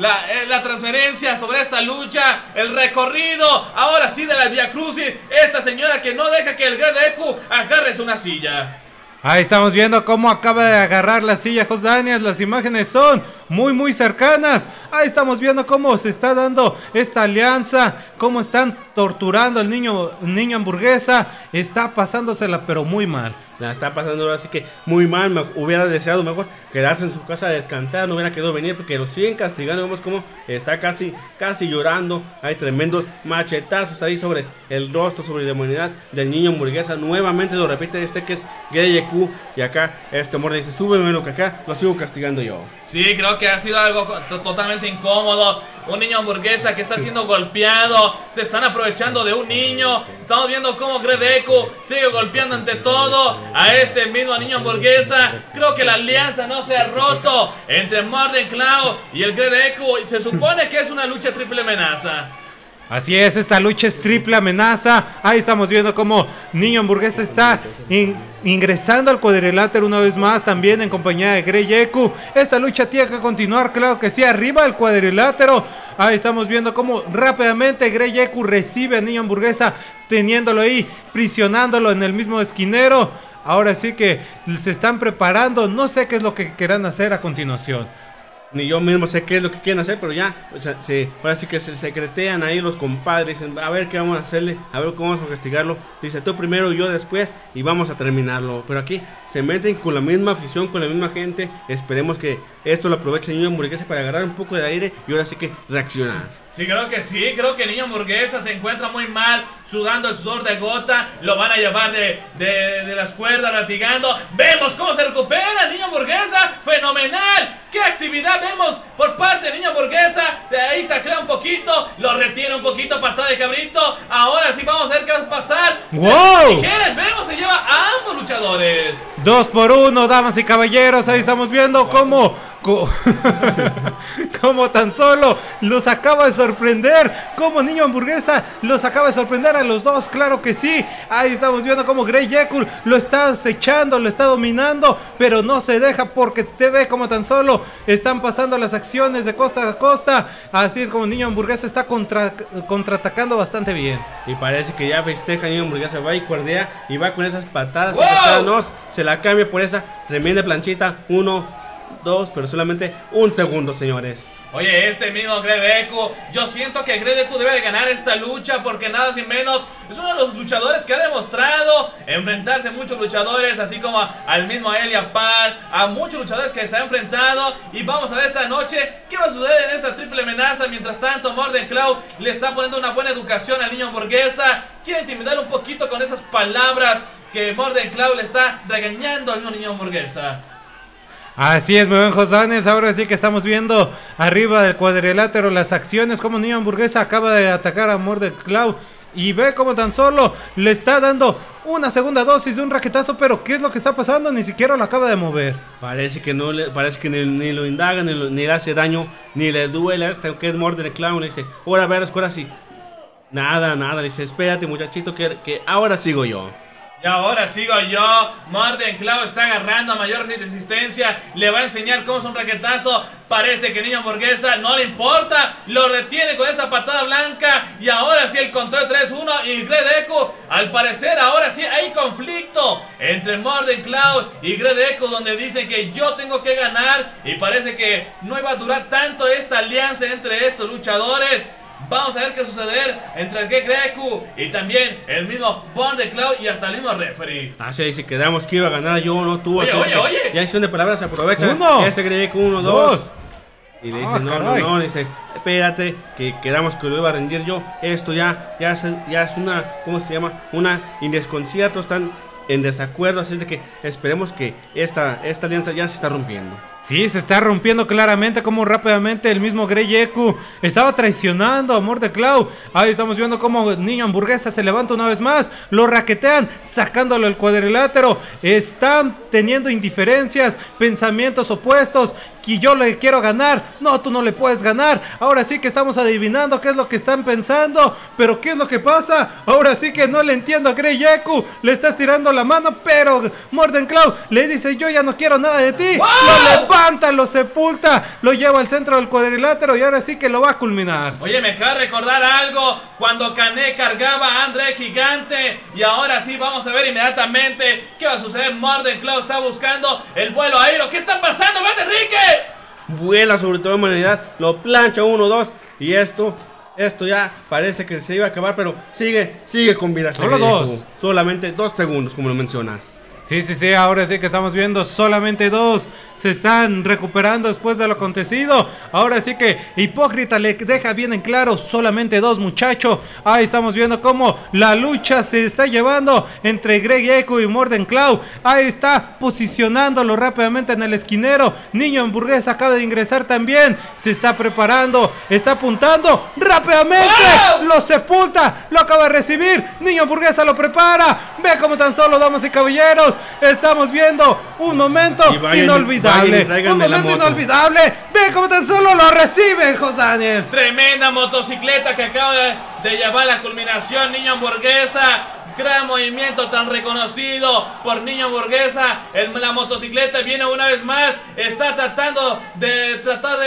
la transferencia sobre esta lucha, el recorrido, ahora sí, de la Vía Crucis. Esta señora que no deja que el Great Deku agarre una silla. Ahí estamos viendo cómo acaba de agarrar la silla Josh Daniels. Las imágenes son muy cercanas. Ahí estamos viendo cómo se está dando esta alianza, cómo están torturando al niño hamburguesa. Está pasándosela pero muy mal. La está pasando ahora, así que muy mal. Me hubiera deseado mejor quedarse en su casa a descansar, no hubiera querido venir porque lo siguen castigando. Vemos cómo está casi llorando. Hay tremendos machetazos ahí sobre el rostro, sobre la humanidad del niño hamburguesa. Nuevamente lo repite que es Greyeku. Y acá este amor dice, súbeme lo que acá lo sigo castigando yo. Sí, creo que ha sido algo totalmente incómodo. Un niño hamburguesa que está siendo golpeado. Se están aprovechando de un niño. Estamos viendo cómo Greyeku sigue golpeando ante todo a este mismo niño hamburguesa. Creo que la alianza no se ha roto entre Morden Cloud y el Greyeku. Se supone que es una lucha triple amenaza. Así es, esta lucha es triple amenaza. Ahí estamos viendo cómo Niño Hamburguesa está ingresando al cuadrilátero una vez más, también en compañía de Greyeku. Esta lucha tiene que continuar, claro que sí, arriba del cuadrilátero. Ahí estamos viendo cómo rápidamente Greyeku recibe a Niño Hamburguesa, teniéndolo ahí, prisionándolo en el mismo esquinero. Ahora sí que se están preparando, no sé qué es lo que querrán hacer a continuación. Ni yo mismo sé qué es lo que quieren hacer, pero ya, o sea, ahora sí que se secretean ahí los compadres, dicen, a ver qué vamos a hacerle, a ver cómo vamos a castigarlo. Dice, tú primero, yo después, y vamos a terminarlo. Pero aquí se meten con la misma afición, con la misma gente. Esperemos que esto lo aproveche el niño hamburguesa para agarrar un poco de aire y ahora sí que reaccionar. Sí, creo que Niño Hamburguesa se encuentra muy mal, sudando el sudor de gota. Lo van a llevar de las cuerdas, latigando. Vemos cómo se recupera Niño Hamburguesa, fenomenal. ¿Qué actividad vemos por parte de Niño Hamburguesa? Ahí taclea un poquito, lo retiene un poquito, patada de cabrito. Ahora sí vamos a ver qué va a pasar. ¡Wow! Tijeras, vemos, se lleva a ambos luchadores. 2 por 1, damas y caballeros. Ahí estamos viendo cómo tan solo los acaba de sorprender, como Niño Hamburguesa los acaba de sorprender a los dos, claro que sí. Ahí estamos viendo como Greyeku lo está acechando, lo está dominando, pero no se deja porque te ve como tan solo están pasando las acciones de costa a costa. Así es como Niño Hamburguesa está contraatacando bastante bien. Y parece que ya festeja Niño Hamburguesa, va y cuerdea y va con esas patadas. ¡Wow! Se la cambia por esa tremenda planchita. 1, 2, pero solamente un segundo, señores. Oye, este mismo Greyeku, yo siento que Greyeku debe de ganar esta lucha porque nada sin menos es uno de los luchadores que ha demostrado enfrentarse a muchos luchadores, así como al mismo Elia Park, a muchos luchadores que se ha enfrentado. Y vamos a ver esta noche qué va a suceder en esta triple amenaza. Mientras tanto, Morden Cloud le está poniendo una buena educación al Niño Hamburguesa. Quiere intimidar un poquito con esas palabras que Morden Cloud le está regañando al Niño Hamburguesa. Así es, muy bien, Josh Daniels. Ahora sí que estamos viendo arriba del cuadrilátero las acciones, como Niño Hamburguesa acaba de atacar a Morden Cloud y ve como tan solo le está dando una segunda dosis de un raquetazo, pero ¿qué es lo que está pasando? Ni siquiera lo acaba de mover. Parece que ni lo indaga, ni le hace daño, ni le duele hasta que es Morden Cloud. Le dice, ahora verás, ahora sí. Nada, le dice, espérate muchachito que ahora sigo yo. Y ahora sigo yo. Morden Cloud está agarrando a mayor resistencia. Le va a enseñar cómo es un raquetazo. Parece que Niño Hamburguesa no le importa. Lo retiene con esa patada blanca. Y ahora sí el control 3-1. Y Greyeku, al parecer ahora sí hay conflicto entre Morden Cloud y Greyeku, donde dicen que yo tengo que ganar. Y parece que no iba a durar tanto esta alianza entre estos luchadores. Vamos a ver qué suceder entre el Greku y también el mismo Born the Cloud y hasta el mismo referee. Así si quedamos que iba a ganar yo, no tú. Oye. Ya acción de palabras se aprovecha. Este Greku 1, 2. Y le dice, no, dice, espérate, que quedamos que lo iba a rendir yo. Esto ya es una, ¿cómo se llama? Una indesconcierto, están en desacuerdo, así de que esperemos que esta alianza ya se está rompiendo. Sí, se está rompiendo claramente como rápidamente el mismo Greku estaba traicionando a Mordecai Cloud. Ahí estamos viendo como Niño Hamburguesa se levanta una vez más, lo raquetean, sacándolo el cuadrilátero. Están teniendo indiferencias, pensamientos opuestos, que yo le quiero ganar, no, tú no le puedes ganar. Ahora sí que estamos adivinando qué es lo que están pensando, pero ¿qué es lo que pasa? Ahora sí que no le entiendo a Greku, le estás tirando la mano, pero Mordecai Cloud le dice, yo ya no quiero nada de ti. ¡Wow! Lo levanta, lo sepulta, lo lleva al centro del cuadrilátero y ahora sí que lo va a culminar. Oye, me acaba de recordar algo cuando Kané cargaba a André Gigante. Y ahora sí vamos a ver inmediatamente qué va a suceder. Mordecai Cloud está buscando el vuelo aéreo. ¿Qué está pasando, Vete Enrique? Vuela sobre toda la humanidad, lo plancha 1, 2 y esto ya parece que se iba a acabar, pero sigue con vida. Solo 2. Solamente 2 segundos, como lo mencionas. Sí, ahora sí que estamos viendo solamente 2. Se están recuperando después de lo acontecido. Ahora sí que Hipócrita le deja bien en claro, solamente 2, muchacho. Ahí estamos viendo cómo la lucha se está llevando entre Greku y Mordecai Cloud. Ahí está posicionándolo rápidamente en el esquinero. Niño Hamburguesa acaba de ingresar también. Se está preparando, está apuntando rápidamente. ¡Wow! Lo sepulta, lo acaba de recibir. Niño Hamburguesa lo prepara. Ve como tan solo, damas y caballeros, estamos viendo un momento inolvidable. Un momento inolvidable. Ve como tan solo lo recibe Jos Daniels. Tremenda motocicleta que acaba de llevar la culminación Niño Hamburguesa. Gran movimiento tan reconocido por Niño Hamburguesa. La motocicleta viene una vez más. Está tratando de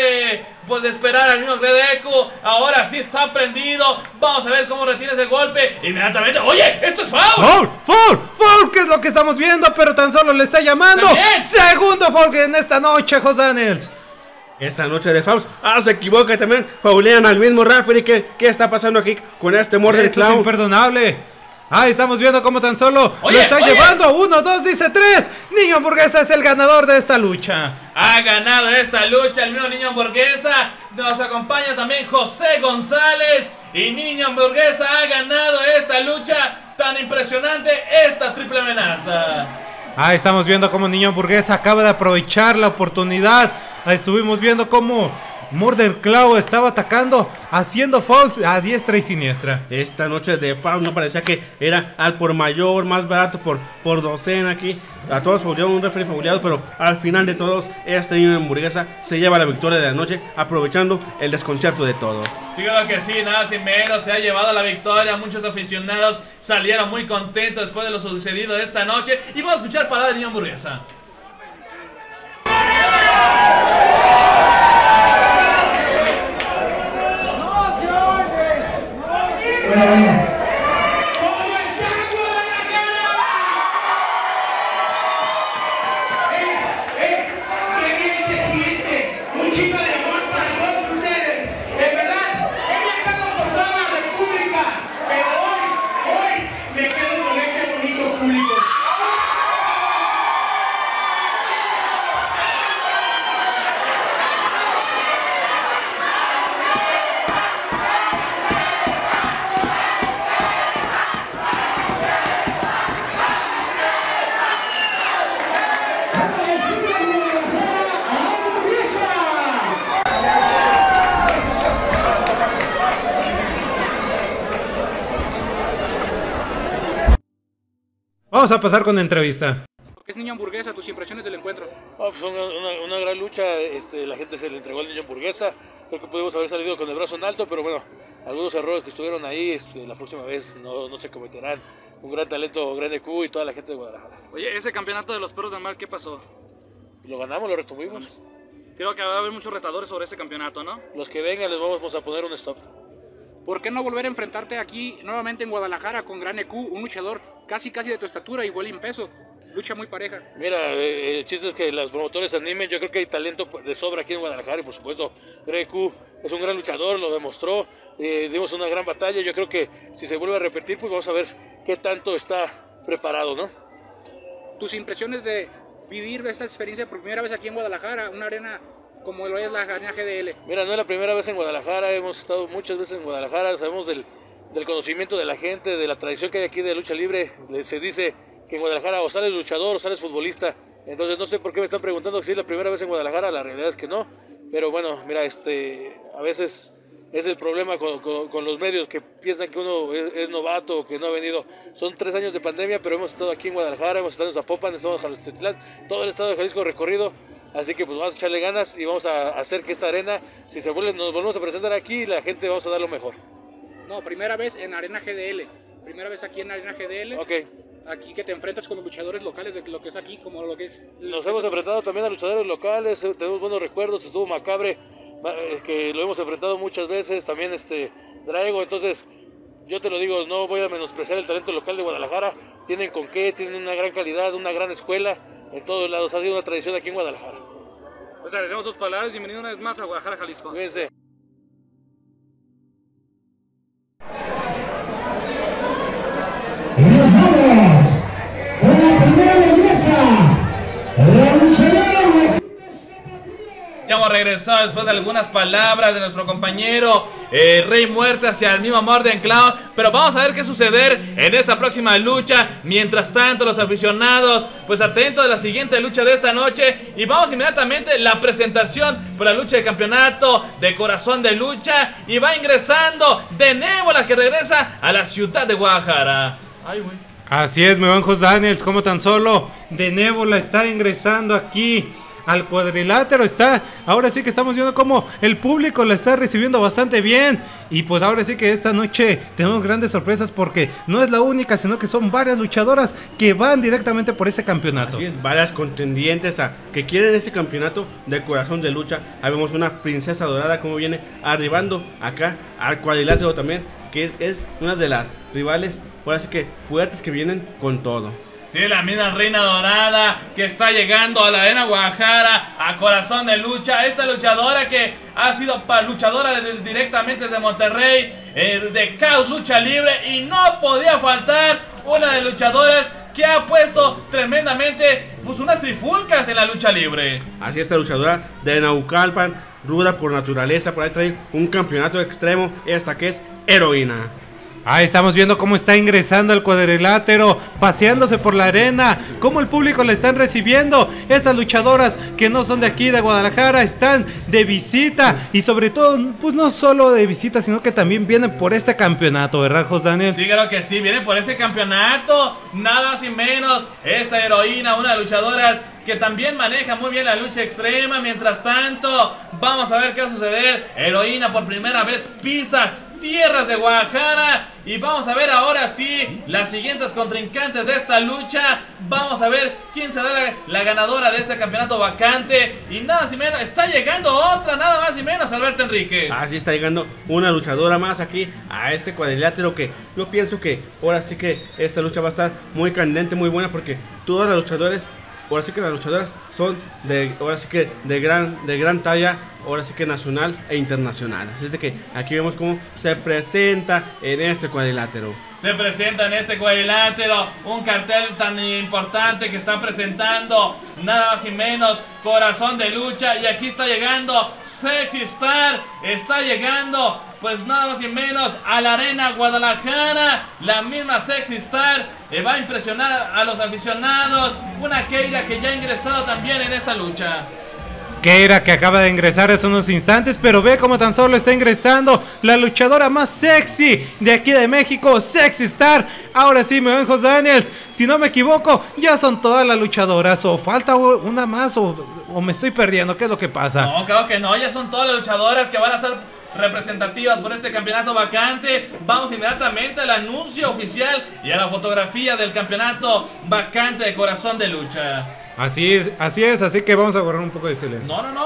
esperar al mismo Greku. Ahora sí está prendido. Vamos a ver cómo retira ese golpe inmediatamente. Oye, esto es foul. Foul, ¿qué es lo que estamos viendo? Pero tan solo le está llamando. ¿También? Segundo foul en esta noche, Jos Daniels. Esta noche de fouls. Se equivoca también. Faulean al mismo referee. ¿Qué está pasando aquí con este Mordecai Cloud? Esto es imperdonable. Ahí estamos viendo cómo tan solo lo está llevando. 1, 2, dice 3. Niño Hamburguesa es el ganador de esta lucha. Ha ganado esta lucha el mismo Niño Hamburguesa. Nos acompaña también José González. Y Niño Hamburguesa ha ganado esta lucha tan impresionante, esta triple amenaza. Ahí estamos viendo cómo Niño Hamburguesa acaba de aprovechar la oportunidad. Ahí estuvimos viendo cómo Mordecai Cloud estaba atacando, haciendo fouls a diestra y siniestra. Esta noche de fouls no parecía que era al por mayor, más barato por docena aquí. A todos faulearon, un referee fauleado, pero al final de todos, este Niño Hamburguesa se lleva la victoria de la noche, aprovechando el desconcierto de todos. Fíjate que sí, nada sin menos, se ha llevado la victoria. Muchos aficionados salieron muy contentos después de lo sucedido de esta noche. Y vamos a escuchar palabras de Niño Hamburguesa. Vamos a pasar con la entrevista. ¿Qué es Niño Hamburguesa? Tus impresiones del encuentro. Fue una gran lucha, la gente se le entregó al Niño Hamburguesa. Creo que pudimos haber salido con el brazo en alto, pero bueno, algunos errores que estuvieron ahí, la próxima vez no se cometerán. Un gran talento, Greku y toda la gente de Guadalajara. Oye, ese campeonato de los perros del mar, ¿qué pasó? Lo ganamos, lo retuvimos. Creo que va a haber muchos retadores sobre ese campeonato, ¿no? Los que vengan les vamos a poner un stop. ¿Por qué no volver a enfrentarte aquí nuevamente en Guadalajara con Greku, un luchador casi de tu estatura, igual en peso. Lucha muy pareja. Mira, el chiste es que los promotores animen. Yo creo que hay talento de sobra aquí en Guadalajara y por supuesto Grecu es un gran luchador, lo demostró. Dimos una gran batalla. Yo creo que si se vuelve a repetir, pues vamos a ver qué tanto está preparado, ¿no? Tus impresiones de vivir esta experiencia por primera vez aquí en Guadalajara, una arena como lo es la Arena GDL. Mira, no es la primera vez en Guadalajara, hemos estado muchas veces en Guadalajara, sabemos del conocimiento de la gente, de la tradición que hay aquí de lucha libre. Se dice que en Guadalajara o sales luchador o sales futbolista. Entonces no sé por qué me están preguntando si es la primera vez en Guadalajara. La realidad es que no. Pero bueno, mira, a veces es el problema con los medios que piensan que uno es novato o que no ha venido. Son 3 años de pandemia, pero hemos estado aquí en Guadalajara, hemos estado en Zapopan, estamos en Jalostotitlán, todo el estado de Jalisco recorrido. Así que pues vamos a echarle ganas y vamos a hacer que esta arena, si nos volvemos a presentar aquí, la gente vamos a dar lo mejor. No, primera vez en Arena GDL. Primera vez aquí en Arena GDL. Ok. Aquí que te enfrentas con los luchadores locales de lo que es aquí, como lo que es... Nos hemos enfrentado también a luchadores locales, tenemos buenos recuerdos, estuvo Macabre, que lo hemos enfrentado muchas veces, también Drago. Entonces yo te lo digo, no voy a menospreciar el talento local de Guadalajara. Tienen con qué, tienen una gran calidad, una gran escuela en todos lados, ha sido una tradición aquí en Guadalajara. Pues agradecemos tus palabras, bienvenido una vez más a Guadalajara, Jalisco. Cuídense. Ya hemos regresado después de algunas palabras de nuestro compañero Rey Muerte hacia el mismo Morden Clown. Pero vamos a ver qué suceder en esta próxima lucha. Mientras tanto, los aficionados, pues atentos a la siguiente lucha de esta noche. Y vamos inmediatamente a la presentación por la lucha de campeonato de Corazón de Lucha. Y va ingresando de Nébola, que regresa a la ciudad de Guadalajara. Ay, güey. Así es, mi buen Jos Daniels, como tan solo de Nébola está ingresando aquí al cuadrilátero. Ahora sí que estamos viendo cómo el público la está recibiendo bastante bien. Y pues ahora sí que esta noche tenemos grandes sorpresas, porque no es la única, sino que son varias luchadoras que van directamente por ese campeonato. Así es, varias contendientes que quieren ese campeonato de Corazón de Lucha. Ahí vemos una princesa dorada como viene arribando acá al cuadrilátero también, que es una de las rivales, ahora sí que fuertes, que vienen con todo. Sí, la misma Reina Dorada que está llegando a la Arena Guadalajara, a Corazón de Lucha. Esta luchadora que ha sido luchadora directamente desde Monterrey, de Caos Lucha Libre, y no podía faltar una de luchadoras que ha puesto tremendamente pues unas trifulcas en la lucha libre. Así, esta luchadora de Naucalpan, ruda por naturaleza, por ahí trae un campeonato extremo, esta que es Heroína. Ahí estamos viendo cómo está ingresando al cuadrilátero, paseándose por la arena, cómo el público la están recibiendo. Estas luchadoras que no son de aquí de Guadalajara están de visita, y sobre todo, pues no solo de visita, sino que también vienen por este campeonato, ¿verdad, Jos Daniels? Sí, claro que sí, vienen por ese campeonato, nada sin menos. Esta Heroína, una de las luchadoras que también maneja muy bien la lucha extrema. Mientras tanto, vamos a ver qué va a suceder. Heroína por primera vez pisa tierras de Guadalajara, y vamos a ver ahora sí las siguientes contrincantes de esta lucha. Vamos a ver quién será la ganadora de este campeonato vacante. Y nada más y menos, está llegando otra, nada más y menos, Alberto Enrique. Así está llegando una luchadora más aquí a este cuadrilátero, que yo pienso que ahora sí que esta lucha va a estar muy candente, muy buena, porque todas las luchadoras, ahora sí que las luchadoras son ahora sí que de gran talla, ahora sí que nacional e internacional. Así es de que aquí vemos cómo se presenta en este cuadrilátero. Se presenta en este cuadrilátero un cartel tan importante que está presentando nada más y menos Corazón de Lucha. Y aquí está llegando Sexy Star, está llegando pues nada más y menos a la Arena Guadalajara. La misma Sexy Star va a impresionar a los aficionados. Una Keira que ya ha ingresado también en esta lucha. Keira, que acaba de ingresar hace unos instantes, pero ve cómo tan solo está ingresando la luchadora más sexy de aquí de México, Sexy Star. Ahora sí, me ven, Jos Daniels, si no me equivoco, ya son todas las luchadoras, o falta una más, o me estoy perdiendo. ¿Qué es lo que pasa? No, creo que no, ya son todas las luchadoras que van a ser representativas por este campeonato vacante. Vamos inmediatamente al anuncio oficial y a la fotografía del campeonato vacante de Corazón de Lucha. Así es, así que vamos a guardar un poco de silencio. No.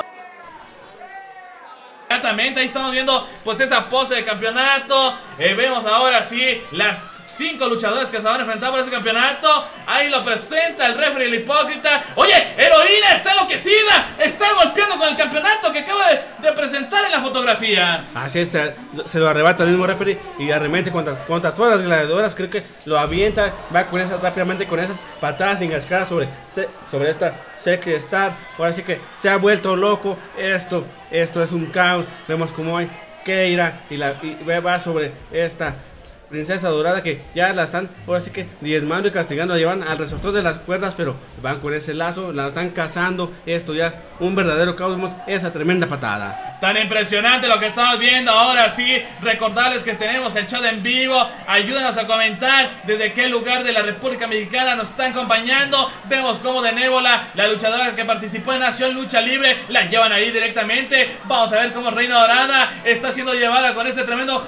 Exactamente, ahí estamos viendo pues esa pose de campeonato. Vemos ahora sí las 5 luchadores que se van a enfrentar por ese campeonato. Ahí lo presenta el referee, el hipócrita. Oye, Heroína está enloquecida, está golpeando con el campeonato que acaba de presentar en la fotografía. Así es, se lo arrebata el mismo referee y arremete contra todas las gladiadoras. Creo que lo avienta, va con rápidamente con esas patadas engascadas sobre esta Sexy Star. Ahora sí que se ha vuelto loco. Esto es un caos. Vemos como hay Keira y va sobre esta princesa dorada que ya la están ahora sí que diezmando y castigando, la llevan al resortor de las cuerdas, pero van con ese lazo, la están cazando. Esto ya es un verdadero caos. Vemos esa tremenda patada. Tan impresionante lo que estamos viendo. Ahora sí, recordarles que tenemos el chat en vivo. Ayúdanos a comentar desde qué lugar de la República Mexicana nos están acompañando. Vemos como de Nébola, la luchadora que participó en Nación Lucha Libre, la llevan ahí directamente. Vamos a ver cómo Reina Dorada está siendo llevada con ese tremendo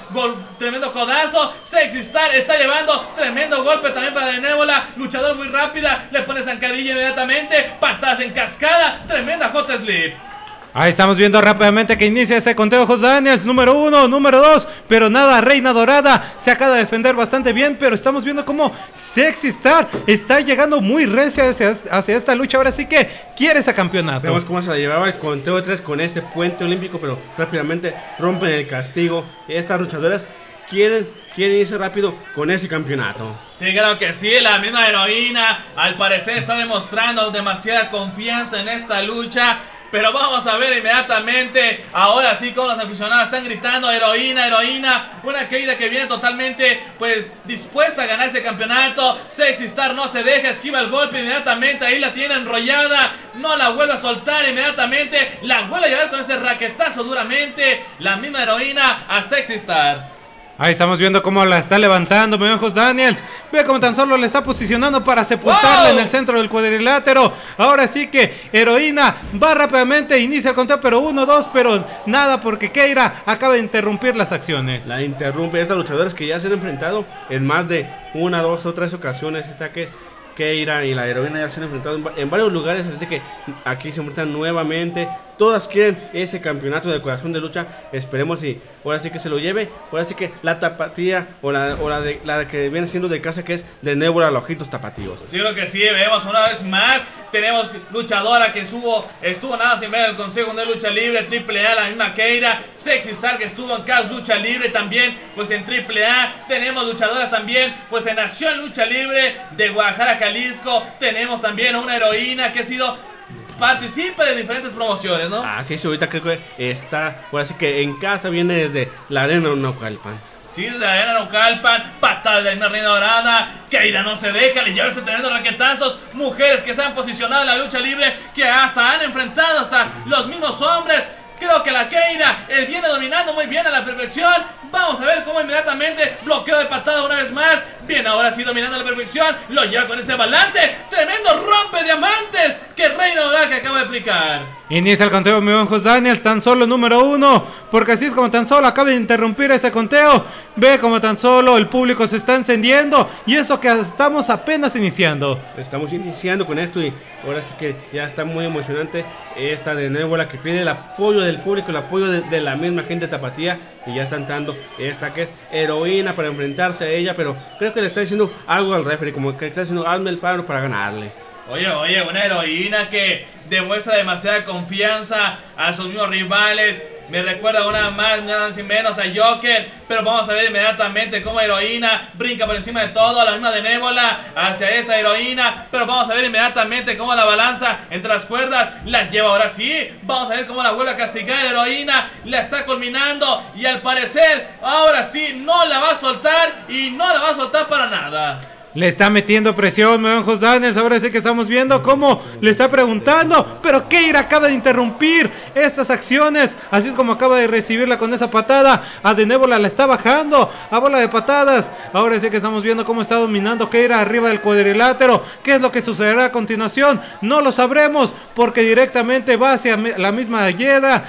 codazo. Sexy Star está llevando tremendo golpe también para de Nébola. Luchador muy rápida, le pone zancadilla inmediatamente. Patadas en cascada, tremenda hot slip. Ahí estamos viendo rápidamente que inicia ese conteo Jos Daniels, número 1, número 2, pero nada, Reina Dorada se acaba de defender bastante bien, pero estamos viendo cómo Sexy Star está llegando muy recia hacia esta lucha. Ahora sí que quiere ese campeonato. Vemos cómo se la llevaba el conteo de 3 con ese puente olímpico, pero rápidamente rompen el castigo. Estas luchadoras quieren irse rápido con ese campeonato. Sí, claro que sí, la misma Heroína al parecer está demostrando demasiada confianza en esta lucha. Pero vamos a ver inmediatamente, ahora sí, como los aficionados están gritando Heroína, Heroína. Una Keira que viene totalmente, pues, dispuesta a ganar ese campeonato. Sexy Star no se deja, esquiva el golpe inmediatamente. Ahí la tiene enrollada, no la vuelve a soltar inmediatamente. La vuelve a llevar con ese raquetazo duramente. La misma Heroína a Sexy Star. Ahí estamos viendo cómo la está levantando, mi Jos Daniels. Ve cómo tan solo le está posicionando para sepultarla en el centro del cuadrilátero. Ahora sí que Heroína va rápidamente, inicia el conteo, pero 1, 2, pero nada, porque Keira acaba de interrumpir las acciones. La interrumpe. Estas luchadoras que ya se han enfrentado en más de 1, 2 o 3 ocasiones. Esta que es Keira y la Heroína ya se han enfrentado en varios lugares, así que aquí se enfrentan nuevamente. Todas quieren ese campeonato de corazón de lucha. Esperemos y ahora sí que se lo lleve. Ahora sí que la tapatía o la que viene siendo de casa, que es de Nébola, los ojitos tapatíos. Sí, lo que sí, vemos una vez más. Tenemos luchadora que estuvo nada sin ver el Consejo de Lucha Libre, AAA, la misma Keira. Sexy Star que estuvo en CAS Lucha Libre también, pues en AAA. Tenemos luchadoras también, pues en Nación Lucha Libre de Guadalajara, Jalisco. Tenemos también a una Heroína que ha sido participa de diferentes promociones, ¿no? Así es, ahorita creo que está, ahora sí que en casa, viene desde la Arena Naucalpan. Sí, desde la Arena Naucalpan, patada de la Reina Dorada. Keira no se deja, le lleva ese tremendo raquetazos. Mujeres que se han posicionado en la lucha libre, que hasta han enfrentado hasta los mismos hombres. Creo que la Keira viene dominando muy bien a la perfección. Vamos a ver cómo inmediatamente bloqueo de patada una vez más. Bien, ahora sí dominando a la perfección. Lo lleva con ese balance. Tremendo rompe diamantes que Reina Dorada que acaba de aplicar. Inicia el conteo, mi buen Jos Daniels, tan solo número 1, porque así es como tan solo acaba de interrumpir ese conteo. Ve como tan solo el público se está encendiendo, y eso que estamos apenas iniciando. Estamos iniciando con esto y ahora sí que ya está muy emocionante esta de Nébola, que pide el apoyo del público, el apoyo de la misma gente tapatía, y ya están dando esta que es Heroína para enfrentarse a ella, pero creo que le está diciendo algo al referee, como que está diciendo hazme el paro para ganarle. Oye, una Heroína que demuestra demasiada confianza a sus mismos rivales. Me recuerda una más, nada sin menos a Joker. Pero vamos a ver inmediatamente cómo Heroína brinca por encima de todo. La misma de Nébola hacia esta Heroína. Pero vamos a ver inmediatamente cómo la balanza entre las cuerdas la lleva ahora sí. Vamos a ver cómo la vuelve a castigar Heroína. La está culminando y al parecer ahora sí no la va a soltar. Y no la va a soltar para nada. Le está metiendo presión, mi buen Jos Daniels. Ahora sí que estamos viendo cómo le está preguntando, pero Keira acaba de interrumpir estas acciones. Así es como acaba de recibirla con esa patada. A de Nébola la está bajando a bola de patadas. Ahora sí que estamos viendo cómo está dominando Keira arriba del cuadrilátero. ¿Qué es lo que sucederá a continuación? No lo sabremos, porque directamente va hacia la misma Hiedra,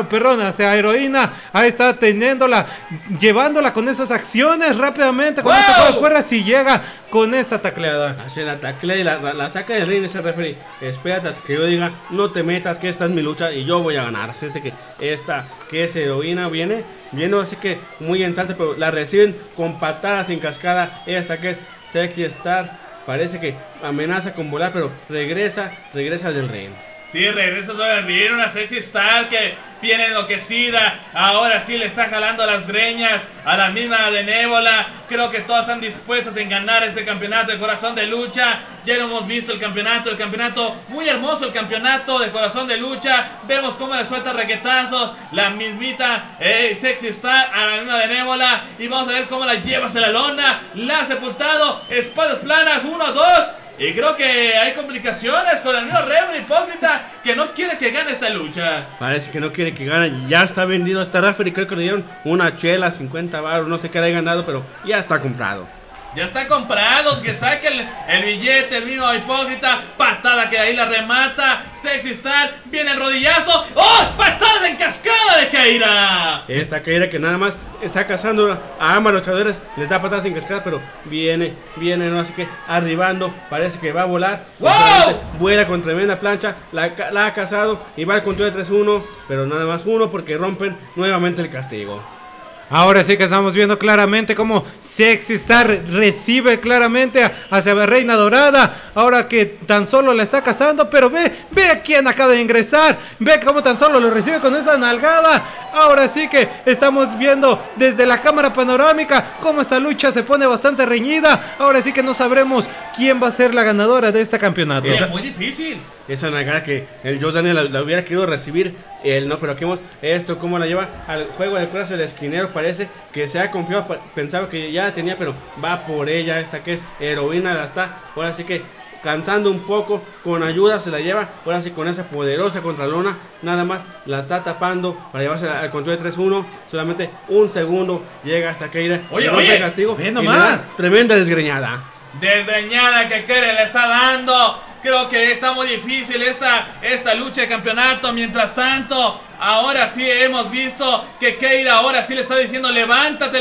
hacia Heroína. Ahí está teniéndola, llevándola con esas acciones rápidamente, con esa cuerda. Si llega con esa tacleada. Hace la taclea y la saca del ring ese referee. Espérate hasta que yo diga, no te metas, que esta es mi lucha y yo voy a ganar. Así que esta, que es Heroína, viene así que muy en salsa, pero la reciben con patadas en cascada. Esta que es Sexy Star, parece que amenaza con volar, pero regresa del ring. Sí, regresa sobre el ring, una Sexy Star que viene enloquecida. Ahora sí le está jalando las greñas a la misma Benévola. Creo que todas están dispuestas en ganar este campeonato de Corazón de Lucha. Ya lo hemos visto el campeonato muy hermoso, el campeonato de Corazón de Lucha. Vemos cómo le suelta reguetazos la mismita Sexy Star a la misma Benévola. Y vamos a ver cómo la lleva hacia la lona. La ha sepultado, espadas planas, 1, 2. Y creo que hay complicaciones con el mismo referee hipócrita que no quiere que gane esta lucha. Parece que no quiere que gane. Ya está vendido este referee. Creo que le dieron una chela, 50 baros. No sé qué le ha ganado, pero ya está comprado. Ya está comprado, que saque el billete, el mismo hipócrita. Patada que ahí la remata. Sexy Star, viene el rodillazo. ¡Oh! Patada en cascada de Keira. Esta Keira que nada más está cazando a ambos luchadores. Les da patadas en cascada, pero viene, no, así que arribando. Parece que va a volar. ¡Wow! Vuela con tremenda plancha. La ha cazado y va al control de 3-1. Pero nada más uno porque rompen nuevamente el castigo. Ahora sí que estamos viendo claramente cómo Sexy Star recibe claramente hacia la Reina Dorada. Ahora que tan solo la está cazando, pero ve a quién acaba de ingresar. Ve cómo tan solo lo recibe con esa nalgada. Ahora sí que estamos viendo desde la cámara panorámica cómo esta lucha se pone bastante reñida. Ahora sí que no sabremos quién va a ser la ganadora de este campeonato. Es muy difícil. Esa nalgada que el Joe Daniel la hubiera querido recibir. No, pero aquí vemos esto, cómo la lleva al juego de cuerdas. El esquinero parece que se ha confiado, pensaba que ya la tenía, pero va por ella. Esta que es Heroína, la está ahora sí que cansando un poco, con ayuda se la lleva. Ahora sí con esa poderosa contralona, nada más la está tapando para llevarse al control de 3-1. Solamente un segundo llega hasta Keira. Oye, castigo, ve nomás. Tremenda desgreñada. Desgreñada que Keira le está dando. Creo que está muy difícil esta lucha de campeonato. Mientras tanto, ahora sí hemos visto que Keira ahora sí le está diciendo levántate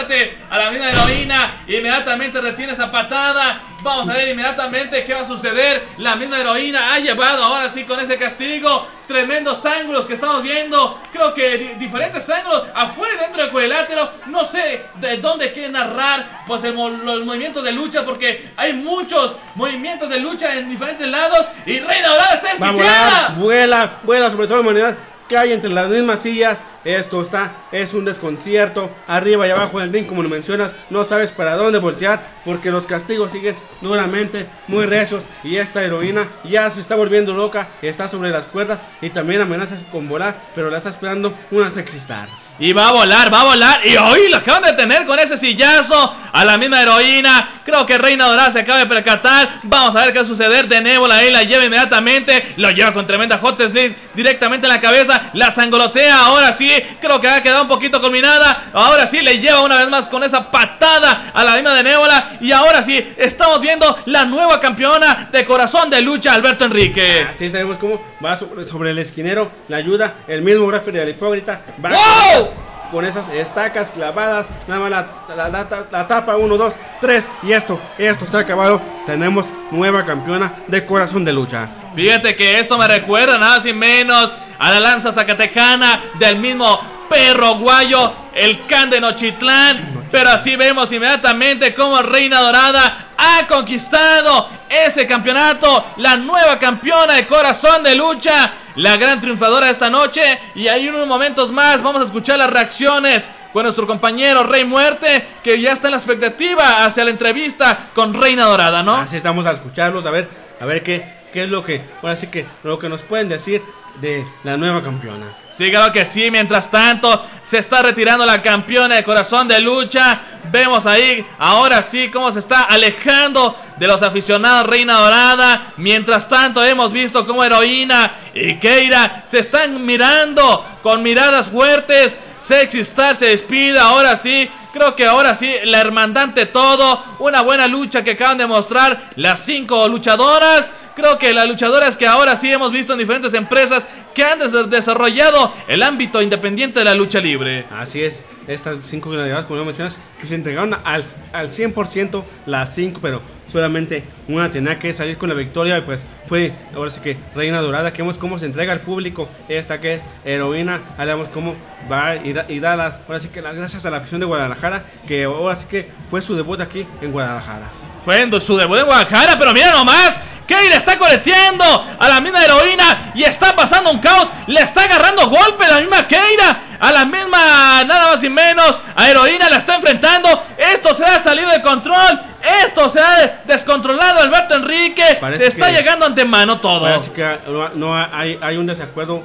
a la misma Heroína. Inmediatamente retiene esa patada. Vamos a ver inmediatamente qué va a suceder. La misma Heroína ha llevado ahora sí con ese castigo. Tremendos ángulos que estamos viendo. Creo que diferentes ángulos afuera y dentro del cuadrilátero. No sé de dónde quiere narrar pues los movimientos de lucha, porque hay muchos movimientos de lucha en diferentes lados. Y Reina Dorada está desquiciada. Vuela sobre todo la humanidad que hay entre las mismas sillas. Esto es un desconcierto. Arriba y abajo del ring, como lo mencionas, no sabes para dónde voltear, porque los castigos siguen duramente muy recios. Y esta Heroína ya se está volviendo loca. Está sobre las cuerdas y también amenaza con volar, pero la está esperando una Sexy Star. Y va a volar. Y hoy lo acaban de detener con ese sillazo a la misma Heroína. Creo que Reina Dorada se acaba de percatar. Vamos a ver qué va a suceder. Benévola ahí la lleva inmediatamente. Lo lleva con tremenda hot slip directamente en la cabeza. La sangolotea. Ahora sí, creo que ha quedado un poquito culminada. Ahora sí, le lleva una vez más con esa patada a la misma Benévola. Y ahora sí, estamos viendo la nueva campeona de Corazón de Lucha, Alberto Enrique. Así sabemos cómo va sobre el esquinero. La ayuda el mismo referee del hipócrita. ¡Wow! Con esas estacas clavadas, nada más la tapa, 1, 2, 3. Y esto se ha acabado. Tenemos nueva campeona de Corazón de Lucha. Fíjate que esto me recuerda nada sin menos a la lanza zacatecana del mismo Perro Guayo, el Can de Nochitlán. Pero así vemos inmediatamente cómo Reina Dorada ha conquistado ese campeonato, la nueva campeona de Corazón de Lucha, la gran triunfadora de esta noche. Y ahí en unos momentos más vamos a escuchar las reacciones con nuestro compañero Rey Muerte, que ya está en la expectativa hacia la entrevista con Reina Dorada, ¿no? Así estamos a escucharlos, a ver qué es lo que, ahora sí que lo que nos pueden decir de la nueva campeona. Sí, claro que sí. Mientras tanto, se está retirando la campeona de Corazón de Lucha. Vemos ahí, ahora sí, cómo se está alejando de los aficionados Reina Dorada. Mientras tanto, hemos visto cómo Heroína y Keira se están mirando con miradas fuertes. Sexy Star se despide, ahora sí. Creo que ahora sí, la hermandad ante todo. Una buena lucha que acaban de mostrar las 5 luchadoras. Creo que las luchadoras que ahora sí hemos visto en diferentes empresas que han desarrollado el ámbito independiente de la lucha libre. Así es, estas 5 gladiadoras, como lo mencionas, que se entregaron al 100% las 5, pero solamente una tenía que salir con la victoria, y pues fue, ahora sí que Reina Dorada, que vemos cómo se entrega al público, esta que es Heroína, hablamos cómo va y da las, ahora sí que las gracias a la afición de Guadalajara, que ahora sí que fue su debut aquí en Guadalajara. Fue en su debut en Guadalajara, pero mira nomás, Keira está coleteando a la misma Heroína y está pasando un caos, le está agarrando golpe la misma Keira, a la misma, nada más y menos, a Heroína la está enfrentando. Esto se ha salido de control, esto se ha descontrolado. Alberto Enrique está llegando ante mano todo. Parece que no hay un desacuerdo,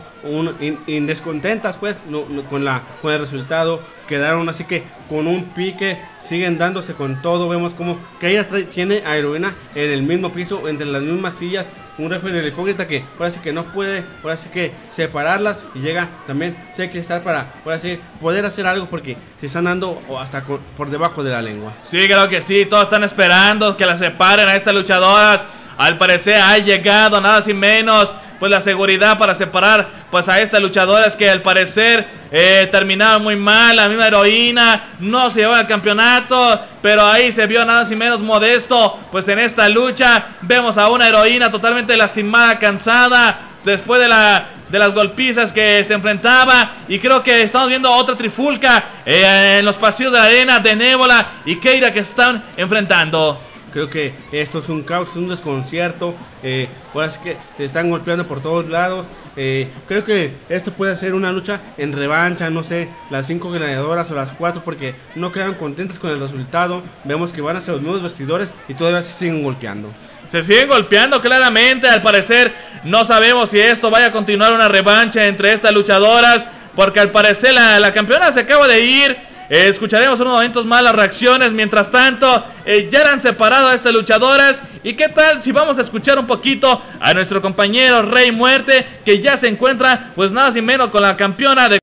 descontentas pues con el resultado. Quedaron así que con un pique, siguen dándose con todo. Vemos como Keira tiene a Heroína en el mismo piso, entre las mismas sillas. Un referee en el hipócrita que ahora sí que no puede, ahora sí que separarlas, y llega también Sexy Star para ahora sí poder hacer algo, porque se están dando hasta por debajo de la lengua. Sí, creo que sí, todos están esperando que las separen a estas luchadoras. Al parecer ha llegado nada sin menos pues la seguridad para separar pues a estas luchadoras que al parecer terminaron muy mal. La misma Heroína no se llevó al campeonato, pero ahí se vio nada sin menos Modesto pues en esta lucha. Vemos a una Heroína totalmente lastimada, cansada, después de las golpizas que se enfrentaba. Y creo que estamos viendo otra trifulca en los pasillos de la arena de Nébola y Keira, que se están enfrentando. Creo que esto es un caos, es un desconcierto. Ahora sí que se están golpeando por todos lados. Creo que esto puede ser una lucha en revancha, no sé, las 5 gladiadoras o las 4, porque no quedan contentas con el resultado. Vemos que van hacia los nuevos vestidores y todavía se siguen golpeando. Se siguen golpeando claramente. Al parecer no sabemos si esto vaya a continuar una revancha entre estas luchadoras, porque al parecer la campeona se acaba de ir. Escucharemos en unos momentos más las reacciones. Mientras tanto, ya han separado a estas luchadoras. ¿Y qué tal si vamos a escuchar un poquito a nuestro compañero Rey Muerte, que ya se encuentra pues nada sin menos con la campeona de...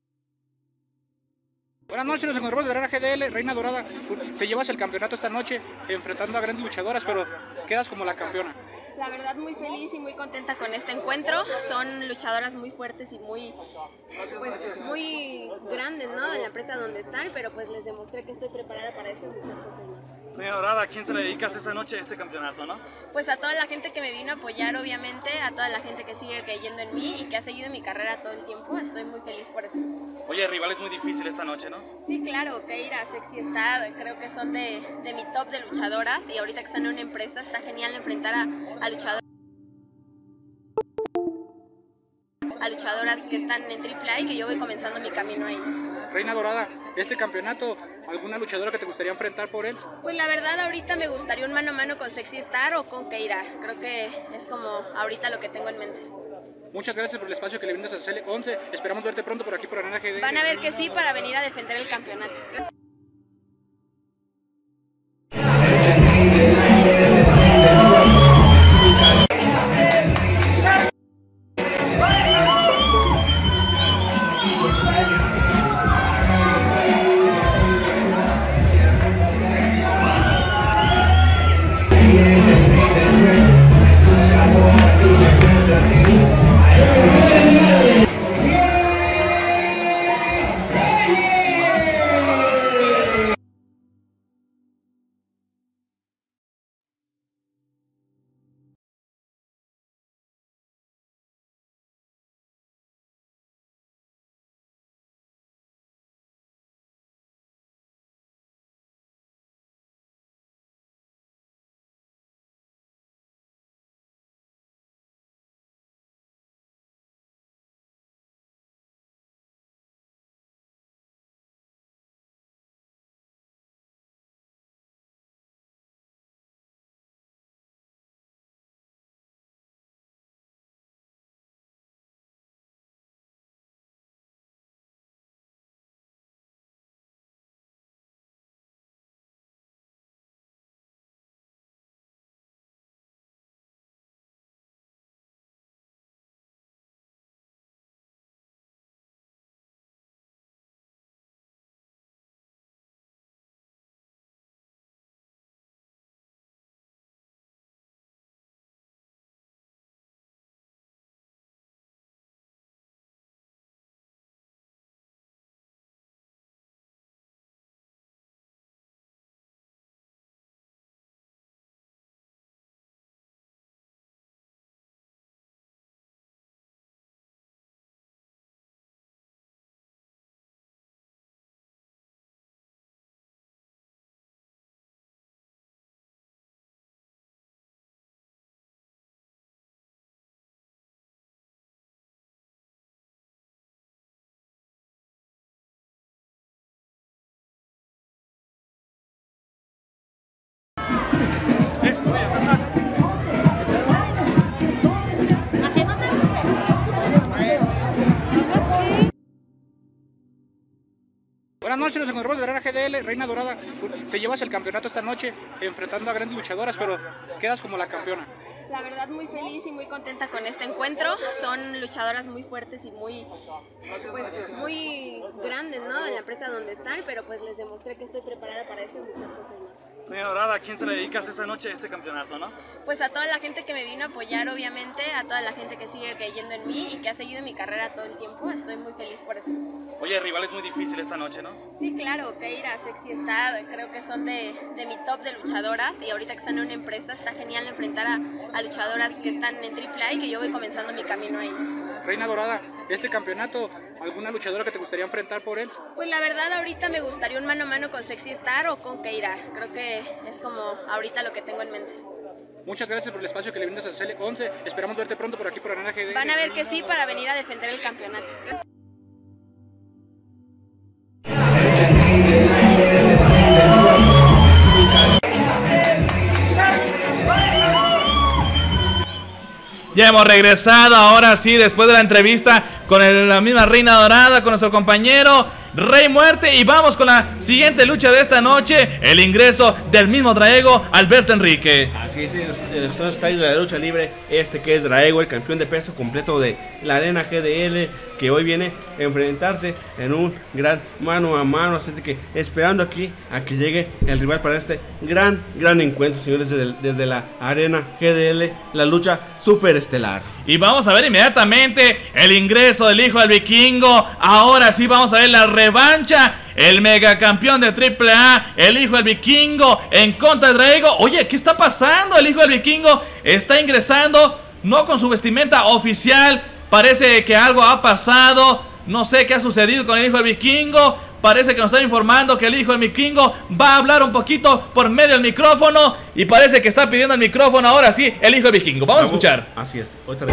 Buenas noches, nos encontramos de la Arena GDL, Reina Dorada. Te llevas el campeonato esta noche enfrentando a grandes luchadoras, pero quedas como la campeona. La verdad muy feliz y muy contenta con este encuentro. Son luchadoras muy fuertes y muy grandes, ¿no? En la empresa donde están, pero pues les demostré que estoy preparada para eso y muchas cosas más. Reina Dorada, ¿a quién se le dedicas esta noche este campeonato, no? Pues a toda la gente que me vino a apoyar, obviamente, a toda la gente que sigue creyendo en mí y que ha seguido mi carrera todo el tiempo. Estoy muy feliz por eso. Oye, el rival es muy difícil esta noche, ¿no? Sí, claro, Keira, Sexy Star, creo que son de mi top de luchadoras, y ahorita que están en una empresa está genial enfrentar a luchadoras que están en AAA y que yo voy comenzando mi camino ahí. Reina Dorada, este campeonato, ¿alguna luchadora que te gustaría enfrentar por él? Pues la verdad ahorita me gustaría un mano a mano con Sexy Star o con Keira. Creo que es como ahorita lo que tengo en mente. Muchas gracias por el espacio que le brindas a CL11. Esperamos verte pronto por aquí por Arena GD. Van a ver que sí, para venir a defender el campeonato. noches nos encontramos de Arena GDL, Reina Dorada. Te llevas el campeonato esta noche enfrentando a grandes luchadoras, pero quedas como la campeona. La verdad muy feliz y muy contenta con este encuentro. Son luchadoras muy fuertes y muy grandes, ¿no? De la empresa donde están, pero pues les demostré que estoy preparada para eso y muchas cosas más. Reina Dorada, ¿a quién se le dedicas esta noche este campeonato, no? Pues a toda la gente que me vino a apoyar, obviamente, a toda la gente que sigue creyendo en mí y que ha seguido mi carrera todo el tiempo. Estoy muy feliz por eso. Oye, el rival es muy difícil esta noche, ¿no? Sí, claro, Keira, Sexy Star, creo que son de mi top de luchadoras y ahorita que están en una empresa está genial enfrentar a luchadoras que están en AAA y que yo voy comenzando mi camino ahí. Reina Dorada, este campeonato, ¿alguna luchadora que te gustaría enfrentar por él? Pues la verdad ahorita me gustaría un mano a mano con Sexy Star o con Keira. Creo que es como ahorita lo que tengo en mente. Muchas gracias por el espacio que le brindas a CL11. Esperamos verte pronto por aquí por Arena GDL. Van a ver que sí para venir a defender el campeonato. Ya hemos regresado, ahora sí, después de la entrevista con la misma Reina Dorada, con nuestro compañero Rey Muerte. Y vamos con la siguiente lucha de esta noche, el ingreso del mismo Draego, Alberto Enrique. Así es, el style de la lucha libre, que es Draego, el campeón de peso completo de la Arena GDL, que hoy viene a enfrentarse en un gran mano a mano. Así que esperando aquí a que llegue el rival para este gran encuentro, señores, desde la Arena GDL, la lucha super estelar. Y vamos a ver inmediatamente el ingreso del hijo del vikingo. Ahora sí vamos a ver la revancha. El megacampeón de AAA, el hijo del vikingo, en contra de Draego. Oye, ¿qué está pasando? El hijo del vikingo está ingresando, no con su vestimenta oficial. Parece que algo ha pasado. No sé qué ha sucedido con el hijo del vikingo. Parece que nos están informando que el hijo del vikingo va a hablar un poquito por medio del micrófono. Y parece que está pidiendo el micrófono ahora sí el hijo del vikingo. Vamos a escuchar. Así es, otra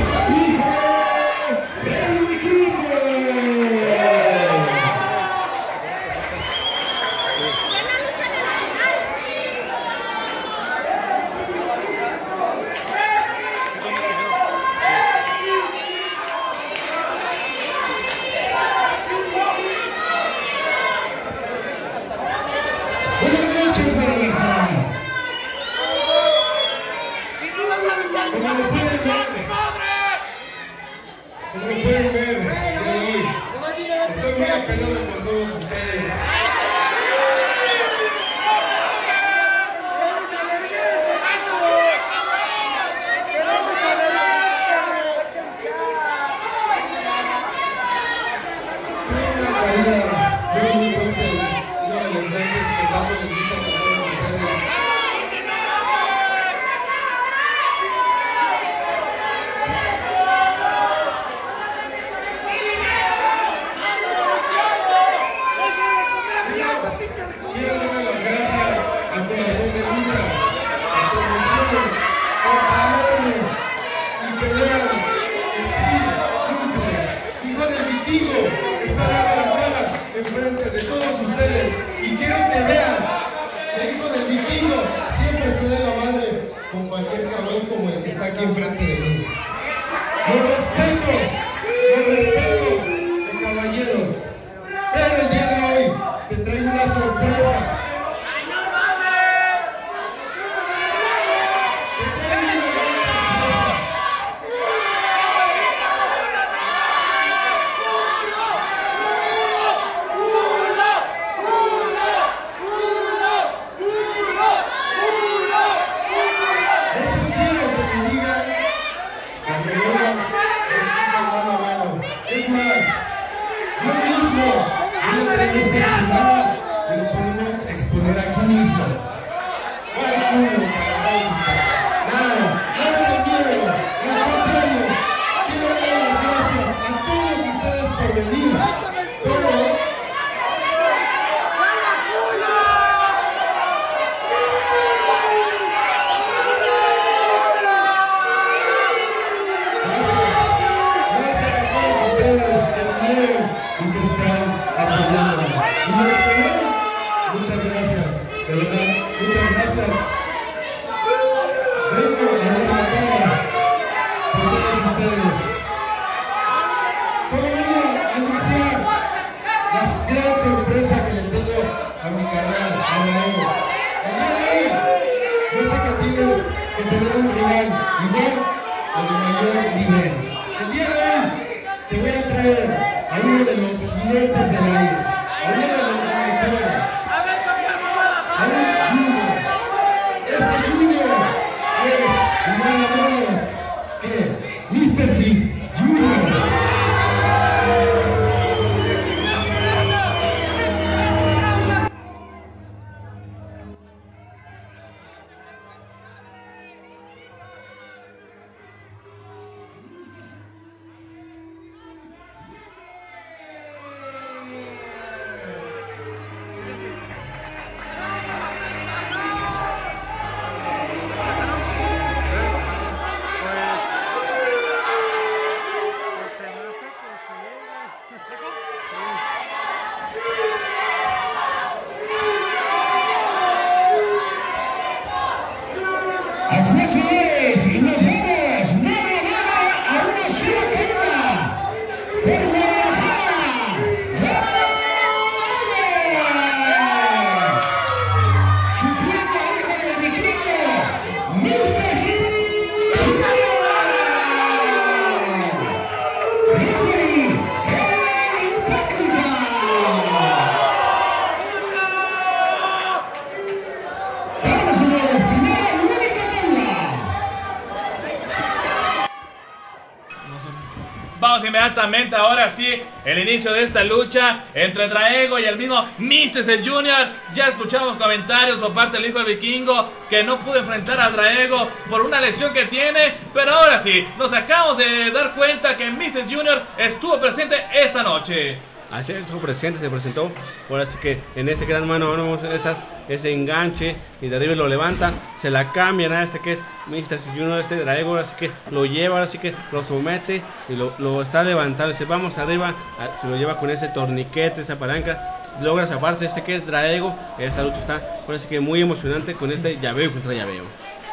gran sorpresa que le tengo que tener un rival igual o de mayor nivel. El día de hoy te voy a traer a uno de los jinetes del aire, a uno de los mejores, a un junior. Ese junior es ni nada menos que Mr. C Junior. Así es, y nos vamos mano a mano a una sola caída por Guadalajara. Supliendo al hijo del vikingo, Mr. C Junior. Referee, el hipócrita. Vamos, señores, primera y única tabla. Vamos inmediatamente, ahora sí, el inicio de esta lucha entre Draego y el mismo Mr. C Junior. Ya escuchamos comentarios por parte del hijo del vikingo que no pudo enfrentar a Draego por una lesión que tiene, pero ahora sí, nos acabamos de dar cuenta que Mr. Junior estuvo presente esta noche. Así es, su presidente se presentó. Ahora sí que en ese gran mano vemos ese enganche y de arriba lo levantan, se la cambian a este que es Mr. C Junior, este Draego, así que lo lleva, así que lo somete y lo está levantando. Dice, vamos arriba, se lo lleva con ese torniquete, esa palanca, logra zafarse este que es Draego. Esta lucha está, ahora sí que muy emocionante con este llaveo contra llaveo.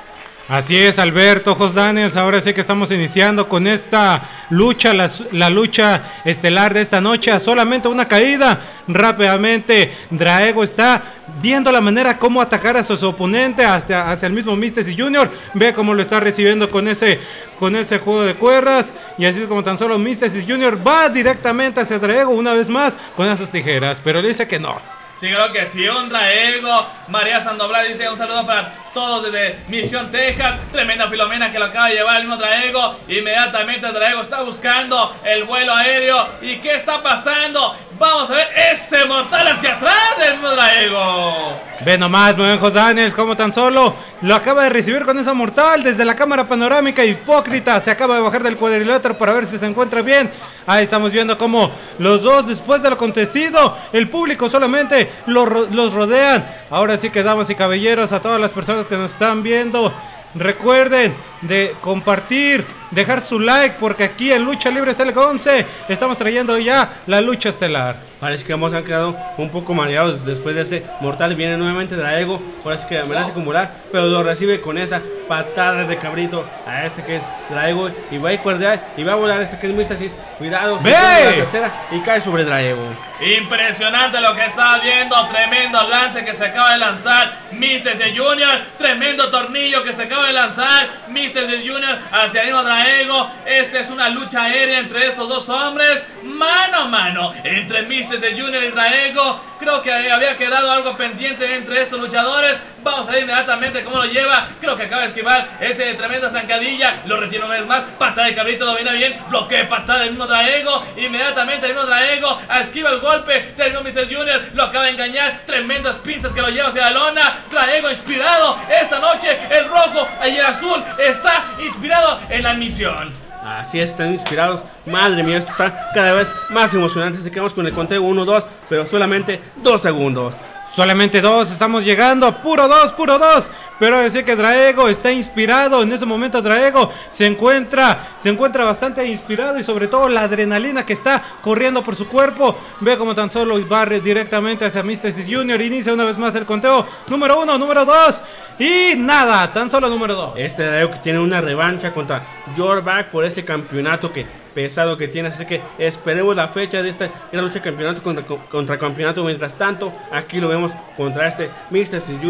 Así es, Alberto, Jos Daniels, ahora sí que estamos iniciando con esta lucha, la lucha estelar de esta noche, a solamente una caída. Rápidamente, Draego está viendo la manera cómo atacar a su oponente hacia el mismo Mr. C Junior. Ve cómo lo está recibiendo con ese juego de cuerdas, y así es como tan solo Mr. C Junior va directamente hacia Draego una vez más con esas tijeras, pero le dice que no. Sí, creo que sí, un Draego. María Sandoval dice un saludo para todos desde Misión, Texas. Tremenda Filomena que lo acaba de llevar el mismo Draego. Inmediatamente Draego está buscando el vuelo aéreo. ¿Y qué está pasando? Vamos a ver ese mortal hacia atrás del mismo Draego. Ve nomás, muy bien, Jos Daniels, como tan solo lo acaba de recibir con esa mortal desde la cámara panorámica. Hipócrita se acaba de bajar del cuadrilátero para ver si se encuentra bien. Ahí estamos viendo cómo los dos, después de lo acontecido, el público solamente los rodean. Ahora sí que, damas y caballeros, a todas las personas que nos están viendo, recuerden de compartir, dejar su like, porque aquí en Lucha Libre CL11 estamos trayendo ya la lucha estelar. Parece que ambos han quedado un poco mareados después de ese mortal. Viene nuevamente Draego, parece que amenaza acumular, pero lo recibe con esa patada de cabrito a este que es Draego, y va a cuerdear y va a volar este que es Mr. C. Cuidado, ¡ve! La tercera y cae sobre Draego. Impresionante lo que está viendo, tremendo lance que se acaba de lanzar Mr. C Junior, tremendo tornillo que se acaba de lanzar Mr. C Junior hacia el mismo Draego. Esta es una lucha aérea entre estos dos hombres, mano a mano, entre Mr. C Junior y Draego. Creo que había quedado algo pendiente entre estos luchadores. Vamos a ver inmediatamente cómo lo lleva. Creo que acaba de esquivar ese tremenda zancadilla. Lo retiene una vez más. Patada de cabrito, lo viene bien. Bloquea patada del mismo Draego. Inmediatamente el mismo Draego esquiva el golpe del mismo Mr. Junior. Lo acaba de engañar. Tremendas pinzas que lo lleva hacia la lona. Draego inspirado. Esta noche el rojo y el azul está inspirado en la misión. Así es, están inspirados. Madre mía, esto está cada vez más emocionante. Así que vamos con el conteo 1-2, pero solamente 2 segundos. Solamente 2, estamos llegando, puro 2, pero decir que Draego está inspirado. En ese momento Draego se encuentra bastante inspirado, y sobre todo la adrenalina que está corriendo por su cuerpo. Ve como tan solo va directamente hacia Mr. C Junior. Inicia una vez más el conteo, número 1, número 2, y nada, tan solo número 2. Este Draego que tiene una revancha contra Jorback por ese campeonato pesado que tiene, así que esperemos la fecha de esta gran lucha de campeonato contra campeonato. Mientras tanto, aquí lo vemos contra este Mr. C Junior,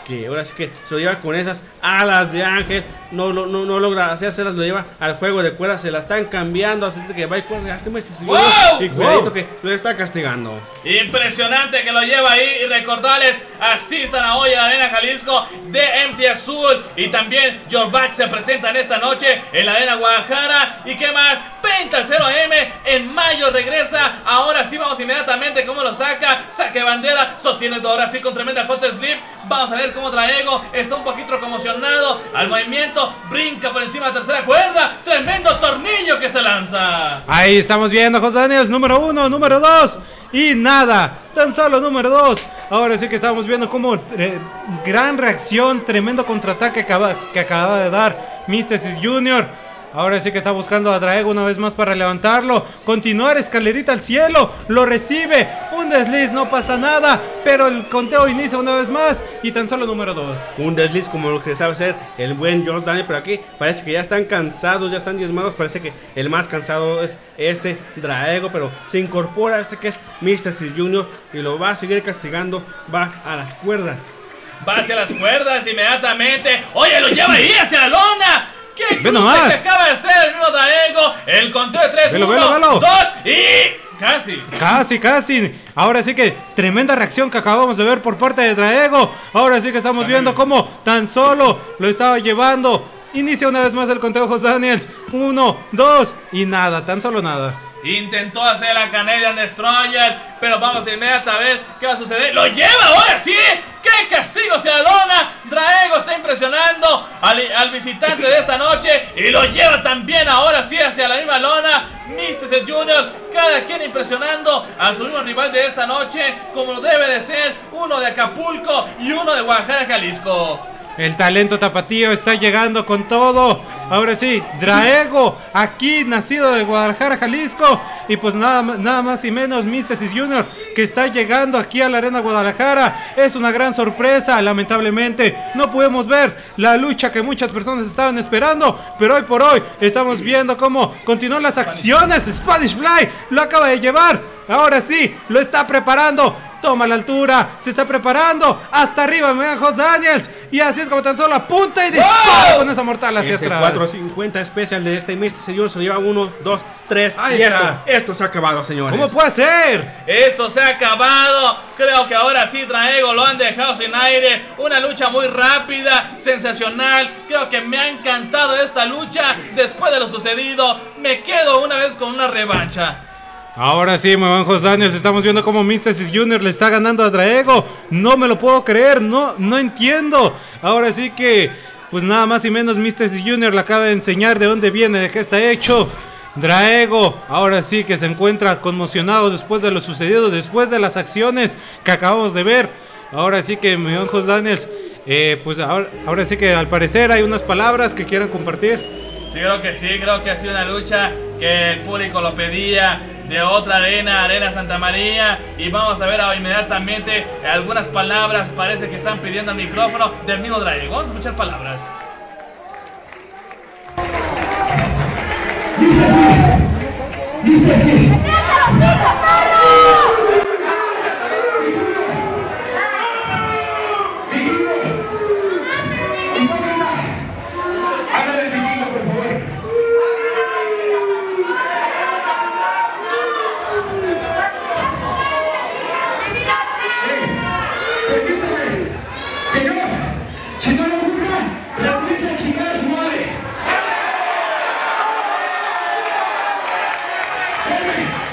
que ahora sí que se lo lleva con esas alas de ángel, no logra hacérselas, lo lleva al juego de cuerdas, se la están cambiando, así que va y y cuidadito que lo está castigando. Impresionante que lo lleva ahí, y recordarles, asistan a hoy a la Arena Jalisco de MT Azul, y también Yorback se presenta en esta noche en la Arena Guadalajara, y qué más, Penta 0M en mayo regresa, ahora sí vamos inmediatamente cómo lo saque bandera, sostiene todo ahora sí con tremenda hot slip, vamos a ver cómo Draego está un poquito conmocionado al movimiento, brinca por encima de la tercera cuerda, tremendo tornillo que se lanza. Ahí estamos viendo José Daniels, número 1, número 2 y nada, tan solo número 2. Ahora sí que estamos viendo como gran reacción, tremendo contraataque que acaba de dar Místesis Jr. Ahora sí que está buscando a Draego una vez más para levantarlo. Continuar, escalerita al cielo. Lo recibe. Un desliz, no pasa nada. Pero el conteo inicia una vez más. Y tan solo número 2. Un desliz como lo que sabe hacer el buen George Daniel. Pero aquí parece que ya están cansados, ya están diezmados. Parece que el más cansado es este Draego. Pero se incorpora este que es Místesis Jr. Y lo va a seguir castigando. Va a las cuerdas. Va hacia las cuerdas inmediatamente. Oye, lo lleva ahí hacia la lona. ¡Qué cruce que acaba de hacer el mismo Draego! El conteo de 3, 1, 2 y... Casi. Ahora sí que tremenda reacción que acabamos de ver por parte de Draego. Ahora sí que estamos viendo cómo tan solo lo estaba llevando. Inicia una vez más el conteo José Daniels. 1, 2 y nada, tan solo nada. Intentó hacer la Canadian Destroyer, pero vamos inmediatamente a ver qué va a suceder. ¡Lo lleva ahora sí! ¡Qué castigo hacia la lona! Draego está impresionando al visitante de esta noche y lo lleva también ahora sí hacia la misma lona. Místesis Jr., cada quien impresionando a su mismo rival de esta noche, como debe de ser, uno de Acapulco y uno de Guadalajara, Jalisco. El talento tapatío está llegando con todo. Ahora sí, Draego, aquí nacido de Guadalajara, Jalisco. Y pues nada más y menos Místesis Jr., que está llegando aquí a la Arena Guadalajara. Es una gran sorpresa. Lamentablemente no podemos ver la lucha que muchas personas estaban esperando, pero hoy por hoy estamos viendo cómo continúan las acciones. Spanish Fly lo acaba de llevar. Ahora sí, lo está preparando. Toma la altura, se está preparando. Hasta arriba, me José Daniels. Y así es como tan solo apunta y dispara con esa mortal hacia atrás. 450 especial de este Místesis Jr. se lleva 1, 2, 3. Ahí está. Esto se ha acabado, señores. ¿Cómo puede ser? Esto se ha acabado. Creo que ahora sí Draego lo han dejado sin aire. Una lucha muy rápida, sensacional. Creo que me ha encantado esta lucha. Después de lo sucedido, me quedo una vez con una revancha. Ahora sí, muy buen José Daniels, estamos viendo cómo Místesis Jr. le está ganando a Draego. No me lo puedo creer, no entiendo. Ahora sí que, pues nada más y menos Místesis Jr. le acaba de enseñar de dónde viene, de qué está hecho. Draego, ahora sí que se encuentra conmocionado después de lo sucedido, después de las acciones que acabamos de ver. Ahora sí que, muy buen José Daniels, pues ahora sí que al parecer hay unas palabras que quieran compartir. Sí, creo que ha sido una lucha que el público lo pedía, de otra arena Santa María, y vamos a ver inmediatamente algunas palabras, parece que están pidiendo el micrófono del mismo Draego. Vamos a escuchar palabras. Hey!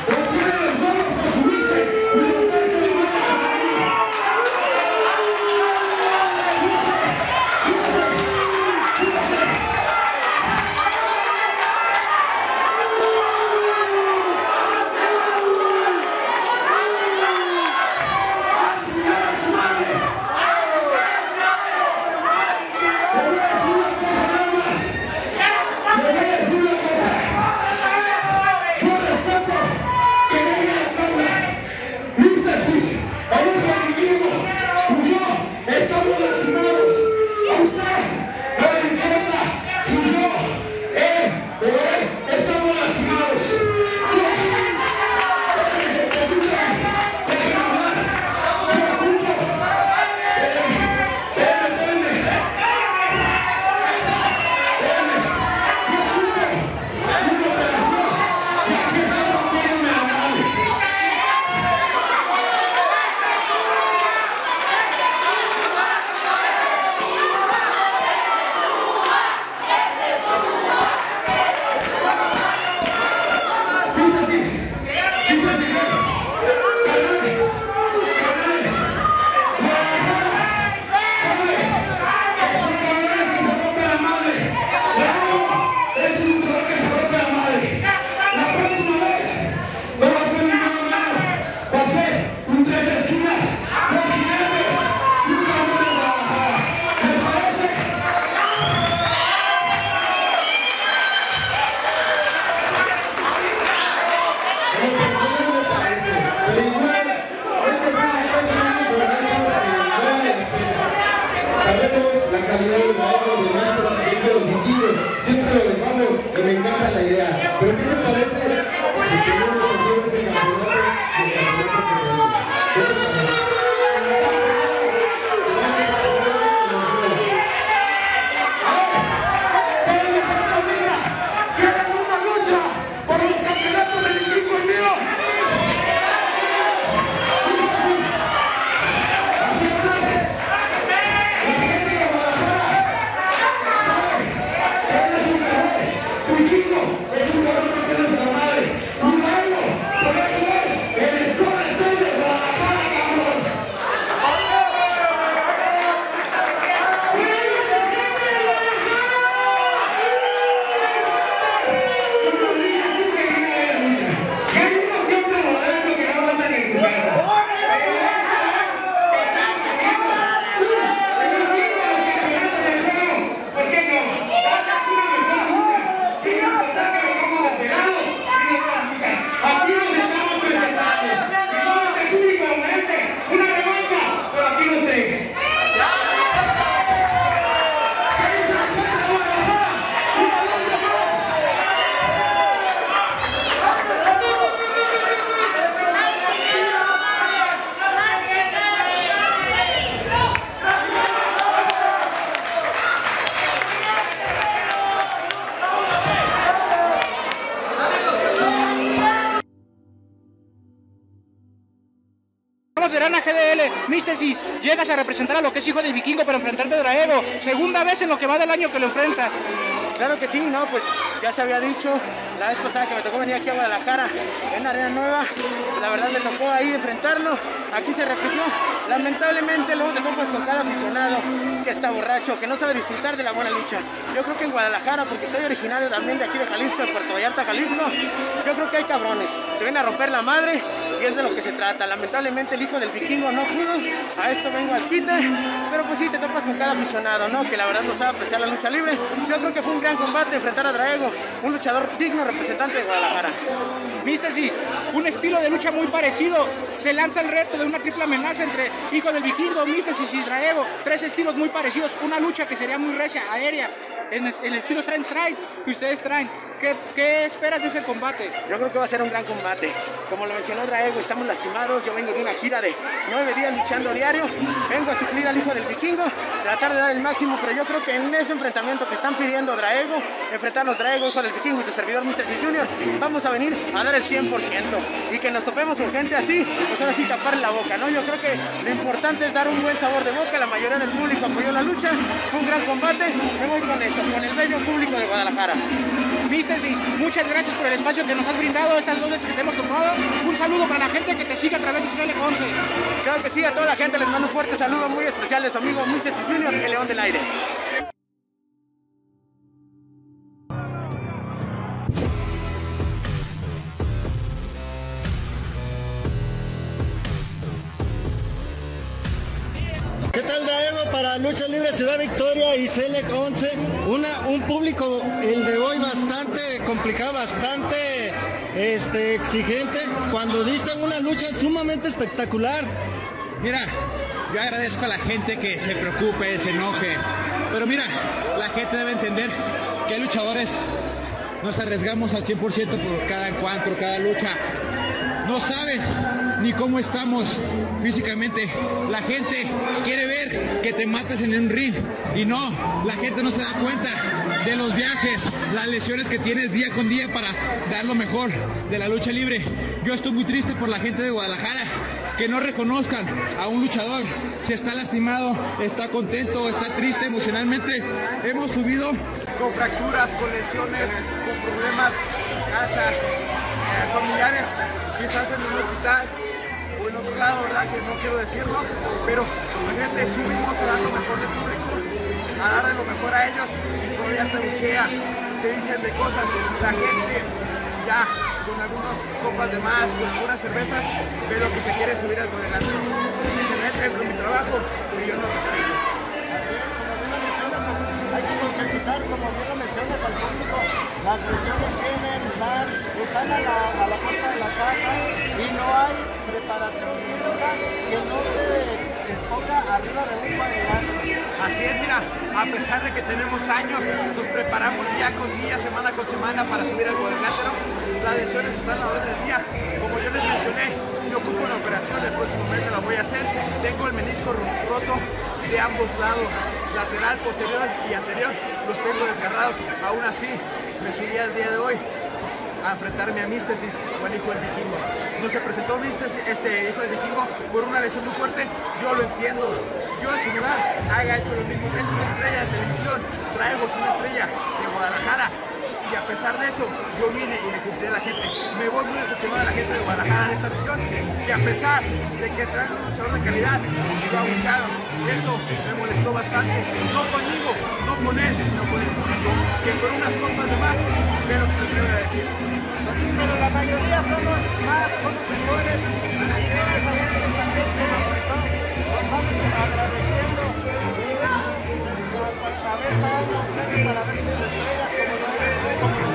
Místesis, llegas a representar a lo que es Hijo del Vikingo para enfrentarte a Draego. Segunda vez en lo que va del año que lo enfrentas. Claro que sí, no, pues ya se había dicho la vez pasada que me tocó venir aquí a Guadalajara en Arena Nueva. La verdad me tocó ahí enfrentarlo. Aquí se repitió. Lamentablemente luego te topas con cada aficionado que está borracho, que no sabe disfrutar de la buena lucha. Yo creo que en Guadalajara, porque soy originario también de aquí de Jalisco, de Puerto Vallarta, Jalisco, yo creo que hay cabrones. Se viene a romper la madre y es de lo que se trata. Lamentablemente el Hijo del Vikingo no pudo. A esto vengo al quite. Pero pues sí, te topas con cada aficionado, ¿no? Que la verdad no sabe apreciar la lucha libre. Yo creo que fue un gran combate enfrentar a Draego, un luchador digno representante de Guadalajara. Místesis, un estilo de lucha muy parecido. Se lanza el reto de una triple amenaza entre Hijo del Vikingo, Místesis y Draego. Tres estilos muy parecidos. Una lucha que sería muy recia, aérea, en el estilo train que ustedes traen. ¿Qué esperas de ese combate? Yo creo que va a ser un gran combate. Como lo mencionó Draego, estamos lastimados. Yo vengo de una gira de 9 días luchando a diario. Vengo a suplir al Hijo del Vikingo, tratar de dar el máximo, pero yo creo que en ese enfrentamiento que están pidiendo Draego, enfrentarnos Draego, Hijo del Vikingo y tu servidor Místesis Jr., vamos a venir a dar el 100%. Y que nos topemos con gente así, pues ahora sí tapar la boca, ¿no? Yo creo que lo importante es dar un buen sabor de boca. La mayoría del público apoyó la lucha. Fue un gran combate. Me voy con eso, con el bello público de Guadalajara. Místesis, muchas gracias por el espacio que nos has brindado estas 2 veces que te hemos tomado. Un saludo para la gente que te sigue a través de CL11. Claro que sí, a toda la gente les mando un fuerte saludo muy especial de su amigo Místesis Jr., el León del Aire. ¿Qué tal, Draego? Para Lucha Libre Ciudad Victoria y CELEC 11, un público el de hoy bastante complicado, bastante exigente, cuando diste una lucha sumamente espectacular. Mira, yo agradezco a la gente que se preocupe, se enoje, pero mira, la gente debe entender que hay luchadores, nos arriesgamos al 100% por cada encuentro, cada lucha. No saben ni cómo estamos físicamente. La gente quiere ver que te mates en un ring y no, la gente no se da cuenta de los viajes, las lesiones que tienes día con día para dar lo mejor de la lucha libre. Yo estoy muy triste por la gente de Guadalajara, que no reconozcan a un luchador si está lastimado, está contento, está triste emocionalmente. Hemos subido con fracturas, con lesiones, con problemas en casa, familiares, quizás en un hospital o en otro lado, ¿verdad? Que no quiero decirlo, pero la gente subimos a dar lo mejor del público, a darle lo mejor a ellos, y todavía te buchean, te dicen de cosas, la gente ya con algunas copas de más, con algunas cervezas, ve lo que se quiere subir al cuadrilátero. Se mete con mi trabajo y yo no lo respeto. Hay que concientizar, como bien lo mencionas, al público. Las lesiones vienen, están a la puerta de la casa y no hay preparación física que no te ponga arriba de un cuadrilátero. Así es, mira, a pesar de que tenemos años, nos preparamos día con día, semana con semana para subir al cuadrilátero. Las lesiones están a la hora del día. Como yo les mencioné, yo ocupo una operación, el próximo mes la voy a hacer. Tengo el menisco roto de ambos lados, lateral, posterior y anterior, los tengo desgarrados. Aún así, me subí al día de hoy a enfrentarme a Místesis o al Hijo del Vikingo. No se presentó Místesis, Hijo del Vikingo por una lesión muy fuerte, yo lo entiendo. Yo en su lugar haya hecho lo mismo. Es una estrella de televisión, Draego es una estrella de Guadalajara. Y a pesar de eso, yo vine y le cumplí a la gente. Me voy muy decepcionado de la gente de Guadalajara de esta misión, que a pesar de que traen un luchador de calidad, lo abucharon. Eso me molestó bastante. No conmigo, no con él, sino con el público, que con unas copas de más, ve lo que se atreve a decir. Pues sí, pero la mayoría somos mejores. Queremos saber que esta gente nos vamos agradeciendo el hecho de haber pagado un premio para ver sus estrellas como lo debe ser.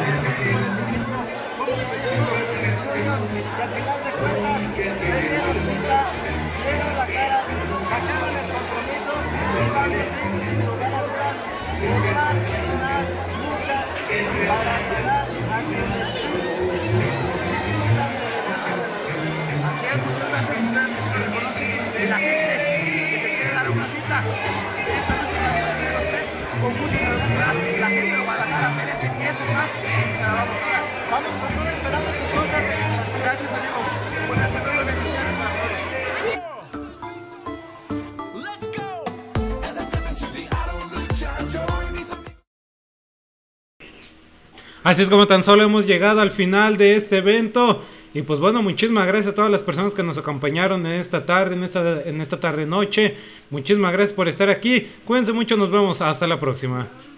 Y al final de cuentas se dieron cita, dieron la cara, sacaron el compromiso y van a ir sin lugar a dudas con más luchas para llegar a que el Así es, muchas gracias a ustedes que se reconocen de la gente que se quiere dar una cita. Esta noche de los tres, con mucha velocidad, la gente de Guadalajara merece eso más y se la vamos a dar. Vamos con todo, esperamos que gracias, amigo. Buenas noches, bendiciones para todos. Así es como tan solo hemos llegado al final de este evento. Y pues bueno, muchísimas gracias a todas las personas que nos acompañaron en esta tarde, en esta tarde-noche. Muchísimas gracias por estar aquí. Cuídense mucho, nos vemos. Hasta la próxima.